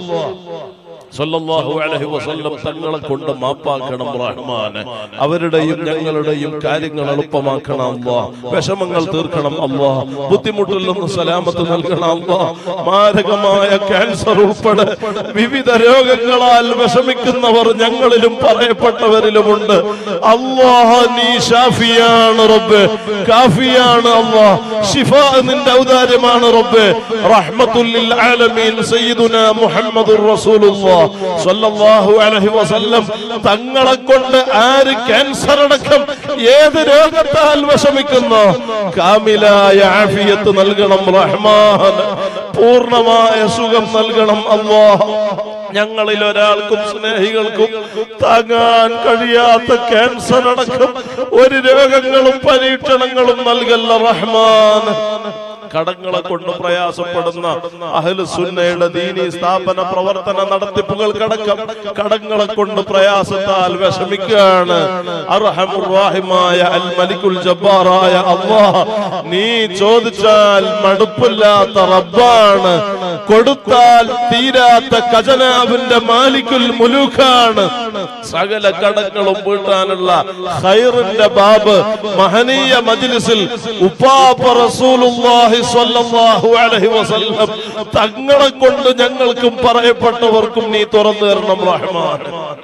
സല്ലല്ലാഹു അലൈഹി വസല്ലം തങ്ങളെ കൊണ്ട് മാപ്പാക്കണം റഹ്മാനെ അവരുടെയും ഞങ്ങളുടെയും കാര്യങ്ങൾ എളുപ്പമാക്കണം അല്ലാഹ് വിഷമങ്ങൾ തീർക്കണം അല്ലാഹ് ബുദ്ധിമുട്ടിൽ നിന്ന് സലാമത്ത് നൽകണം അല്ലാഹ് മാരകമായ ക്യാൻസർ ഉൾപ്പെടെ വിവിധ രോഗങ്ങളാൽ വിഷമിക്കുന്നവർ ഞങ്ങളിലും പറയപ്പെട്ടവരിലുമുണ്ട് അല്ലാഹ് നീ ഷാഫിയാണ് റബ്ബേ കാഫിയാണ് അല്ലാഹ് ശിഫാ നിന്റെ ഔദാര്യമാണ് റബ്ബേ റഹ്മത്തുൽ ലിൽ ആലമീൻ സയ്യിദുനാ മുഹമ്മദുർ റസൂലുള്ളാഹ് സല്ലല്ലാഹു അലൈഹി വസല്ലം തങ്ങളെ കൊണ്ട് ആര് ക്യാൻസർ അടക്കം ഏത് രോഗത്താൽ വിഷമിക്കുന്നു കാമിലായ ആഫിയത്ത് നൽകണം റഹ്മാൻ പൂർണ്ണമായ സുഖം നൽകണം അല്ലാഹ് ഞങ്ങളിൽ ഒരാൾക്കും സ്നേഹികൾക്കും താങ്ങാൻ കഴിയാത്ത ക്യാൻസർ അടക്കം ഒരു രോഗങ്ങളും പരീക്ഷണങ്ങളും നൽകല്ല റഹ്മാൻ കടങ്ങളെ കൊണ്ട് പ്രയാസപ്പെടുന്ന അഹ്ലുസ് സുന്നയുടെ ദീനി സ്ഥാപന പ്രവർത്തന നടത്തിപ്പുകൾക്കടക്കം കടങ്ങളെ കൊണ്ട് പ്രയാസത്താൽ വിഷമിക്കുകയാണ് അർഹമുർ റഹീമായ അൽ മലിക്കുൽ ജബ്ബാറായ അല്ലാഹ് നീ ചോദിച്ചാൽ മടുപ്പില്ലാത്ത റബ്ബാണ് കൊടുത്താൽ തീരാത്ത ഖജനാവിന്റെ മാലിക്കുൽ മുലൂക്കാണ് സകല കടങ്ങളും വീട്ടാനുള്ള ഖൈറിന്റെ ബാബ് മഹനീയ മജ്ലിസിൽ ഉപ്പാപ്പ റസൂലുള്ളാഹി സ്വല്ലല്ലാഹു അലൈഹി വസല്ലം തങ്ങളെ കൊണ്ട് ഞങ്ങൾക്കും പറയപ്പെട്ടവർക്കും നീ തുറന്നു തരണം റഹ്മാൻ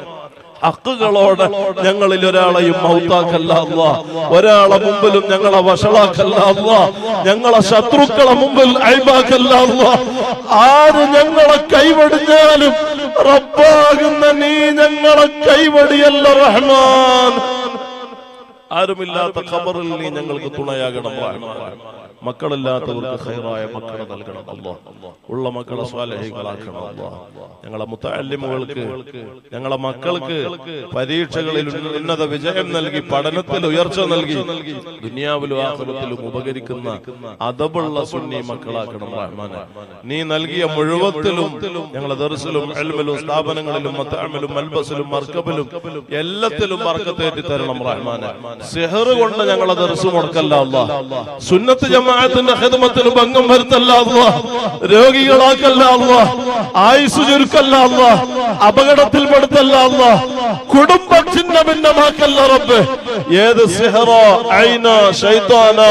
ഹക്കുകളോട് ഞങ്ങളിൽ ഒരാളെയും മൗത്താക്കല്ല അല്ലാഹ് ഒരാളെ മുമ്പിലും ഞങ്ങളെ വഷളാക്കല്ല അല്ലാഹ് ഞങ്ങളെ ശത്രുക്കളെ മുമ്പിൽ ഐബാക്കല്ല അല്ലാഹ് ആര് ഞങ്ങളെ കൈവടിഞ്ഞാലും റബ്ബാകുന്ന നീ ഞങ്ങളെ കൈവടിയല്ല റഹ്മാൻ ആരുമില്ലാത്ത ഖബറിൽ നീ ഞങ്ങൾക്ക് തുണയാകണം റഹ്മാൻ മക്കളില്ലാത്തവർക്ക് ഖൈറായ മക്കളെ നൽകണം അല്ലാഹ് ഉള്ള മക്കളെ സ്വാലിഹീങ്ങളാക്കണം അല്ലാഹ് ഞങ്ങളെ മുതഅല്ലിമുകൾക്ക് ഞങ്ങളെ മക്കൾക്ക് പരീക്ഷകളിൽ ഉന്നത വിജയം നൽകി പഠനത്തിൽ ഉയർച്ച നൽകി ദുനിയാവിലും ആഖിറത്തിലും ഉപകരിക്കുന്ന അദബുള്ള സുന്നി മക്കളാക്കണം റഹ്മാനെ നീ നൽകിയ മുഴുവത്തിലും ഞങ്ങളെ ദർസിലും ഇൽമിലും സ്ഥാപനങ്ങളിലും മത്അമിലും മൽബസിലും മർക്കബിലും എല്ലാത്തിലും ബർക്കത്തേറ്റി തരണം റഹ്മാനെ സിഹർ കൊണ്ട് ഞങ്ങളെ ദർസ് മുടക്കല്ല അല്ലാഹ് സുന്നത്ത് ജമാഅത്തിന്റെ ഖിദ്മത്തിൽ ഭംഗം വരുത്തല്ല അല്ലാഹ് രോഗികളാക്കല്ല അല്ലാഹ് ആയുസ് ചുരുക്കല്ല അല്ലാഹ് അപകടത്തിൽ പെടുത്തല്ല അല്ലാഹ് കുടുംബ ഛിന്നഭിന്നമാക്കല്ല റബ്ബേ ഏത് സിഹറോ ഐനോ ശൈത്താനോ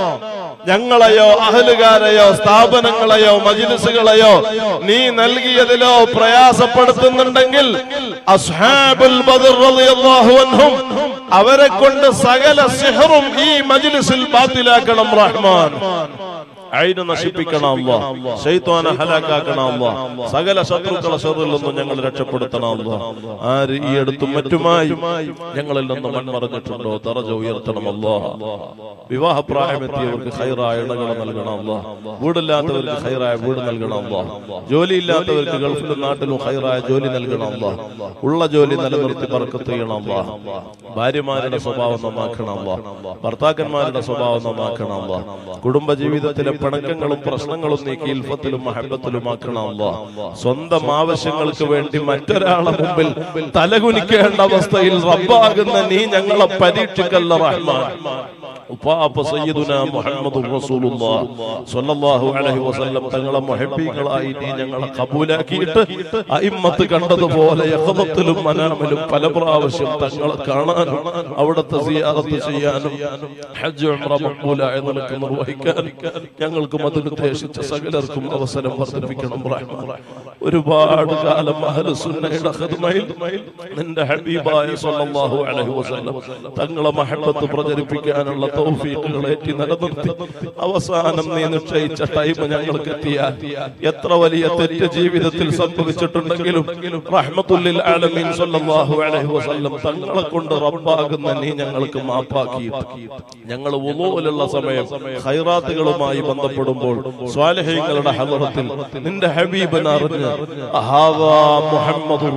ഞങ്ങളെയോ അഹലുകാരെയോ സ്ഥാപനങ്ങളെയോ മജ്ലിസുകളെയോ നീ നൽകിയതിലോ പ്രയാസപ്പെടുത്തുന്നുണ്ടെങ്കിൽ അസ്ഹാബുൽ ബദർ റളിയല്ലാഹു അൻഹും അവരെ കൊണ്ട് സകല സിഹറും ഈ മജ്ലിസിൽ ബാത്തിലാക്കണം റഹ്മാൻ ഐന് നശിപ്പിക്കണം അല്ലാഹ്, ശൈത്വാനെ ഹലാക്കാക്കണം അല്ലാഹ്, സകല ശത്രുക്കളെ ശർറിൽ നിന്നും ഞങ്ങൾ രക്ഷപ്പെടുത്തണം അല്ലാഹ്. ആര് ഈ അടുത്തും മറ്റുമായി ഞങ്ങളിൽ നിന്ന് മൺമറഞ്ഞിട്ടുണ്ടോ ദറജ ഉയർത്തണം അല്ലാഹ്. വിവാഹപ്രായമെത്തിയവർക്ക് ഖൈറായ ഇണകളെ നൽകണം അല്ലാഹ്. വീടില്ലാത്തവർക്ക് ഖൈറായ വീട് നൽകണം അല്ലാഹ്. ജോലിയില്ലാത്തവർക്ക് ഗൾഫിലും നാട്ടിലും ഖൈറായ ജോലി നൽകണം അല്ലാഹ്. ഉള്ള ജോലി നിലനിർത്തി ബർക്കത്ത് ചെയ്യണം അല്ലാഹ്. ഭാര്യമാരുടെ സ്വഭാവം നന്നാക്കണം അല്ലാഹ്. ഭർത്താക്കന്മാരുടെ സ്വഭാവം നന്നാക്കണം അല്ലാഹ്. കുടുംബ ജീവിതത്തിലെ പിണക്കങ്ങളും പ്രശ്നങ്ങളും നീക്കി ഇൽഫത്തിലും മഹബത്തിലും ആക്കണം അല്ലാഹ്. സ്വന്തം ആവശ്യങ്ങൾക്ക് വേണ്ടി മറ്റൊരാളെ മുമ്പിൽ തലകുനിക്കേണ്ട അവസ്ഥയിൽ റബ്ബാകുന്ന നീ ഞങ്ങളെ പരീക്ഷിക്കല്ല റഹ്മാൻ. ഉപ്പാപ്പ സയ്യിദുനാ മുഹമ്മദുർ റസൂലുള്ളാഹ് സ്വല്ലല്ലാഹു അലൈഹി വസല്ലം തങ്ങളെ മുഹബ്ബീകളായി നീ ഞങ്ങളെ ഖബൂലാക്കിയിട്ട് അയിമ്മത്ത് കണ്ടതുപോലെ യഖദത്തിലും മനാമിലും പല പ്രാവശ്യം തങ്ങളെ കാണാനും അവിടുത്തെ സിയാറത്ത് ചെയ്യാനും ഹജ്ജ് ഉംറ മഖ്ബൂലായ നിലക്ക് നിർവഹിക്കാൻ ഞങ്ങൾക്ക് മദ്നുദ്ദേശിച്ച സകലർക്കും അവസരം വർദ്ധിപ്പിക്കണം റഹ്മാൻ. ഒരുപാട് കാലം അഹ്ലു സുന്നയുടെ ഖിദ്മയിൽ നിന്റെ ഹബീബായ സ്വല്ലല്ലാഹു അലൈഹി വസല്ലം തങ്ങളെ മഹബ്ബത്ത് പ്രചരിപ്പിക്കാനുള്ള തൗഫീഖുകൾ ഏറ്റി നിലനിർത്തി അവസാനം നീ നിശ്ചയിച്ച ടൈം ഞങ്ങൾക്ക് എത്തിയാൽ എത്ര വലിയ തെറ്റ് ജീവിതത്തിൽ സംഭവിച്ചിട്ടുണ്ടെങ്കിലും റഹ്മത്തുൽ ലിൽ ആലമീൻ സ്വല്ലല്ലാഹു അലൈഹി വസല്ലം തങ്ങളെ കൊണ്ട് റബ്ബാകുന്ന നീ ഞങ്ങൾക്ക് മാപ്പാക്കി ഞങ്ങൾ വുളൂലുള്ള സമയം ഖൈറാത്തുകളുമായി ബന്ധപ്പെടുമ്പോൾ സ്വാലിഹീങ്ങളുടെ ഹളറത്തിൽ നിന്റെ ഹബീബിനെ അറിഞ്ഞ് ഹാദാ മുഹമ്മദുർ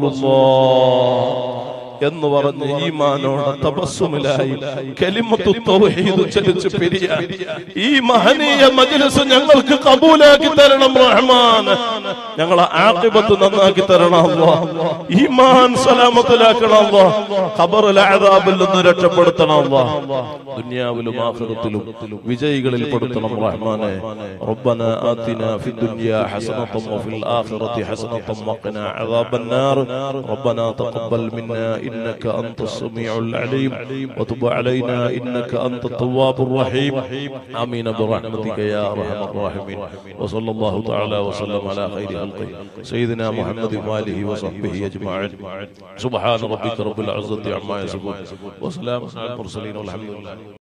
റസൂലുള്ളാഹ് എന്ന് പറഞ്ഞ് ഈമാനോടെ തബസ്സുമിലായി കലിമത്തു തൗഹീദ് ചലിച്ച് പിരിയാൻ ഈ മഹനീയ മജ്ലിസ് ഞങ്ങൾക്ക് ഖബൂലാക്കി തരണം റഹ്മാൻ. ഞങ്ങളെ ആഖിബത്ത് നന്നാക്കി തരണം അല്ലാഹ്. ഈമാൻ സലാമത്തിലാക്കണം അല്ലാഹ്. ഖബറിലെ അദാബിൽ നിന്ന് രക്ഷപ്പെടുത്തണം അല്ലാഹ്. ദുനിയാവിലും ആഖിറത്തിലും വിജയികളിൽ പെടുത്തണം റഹ്മാനെ. റബ്ബനാ ആതിനാ ഫിദ് ദുനിയാ ഹസനതൻ വഫിൽ ആഖിറതി ഹസനതൻ വഖിനാ അദാബന്നാർ. റബ്ബനാ തഖബ്ബൽ മിന്നാ إنك أنت السميع العليم وتب علينا إنك أنت التواب الرحيم آمين برحمتك يا أرحم الراحمين. وصلى الله تعالى وسلم على خير خلقه سيدنا محمد وآله وصحبه أجمعين. سبحان ربك رب العزة عما يصفون وسلام على المرسلين والحمد لله.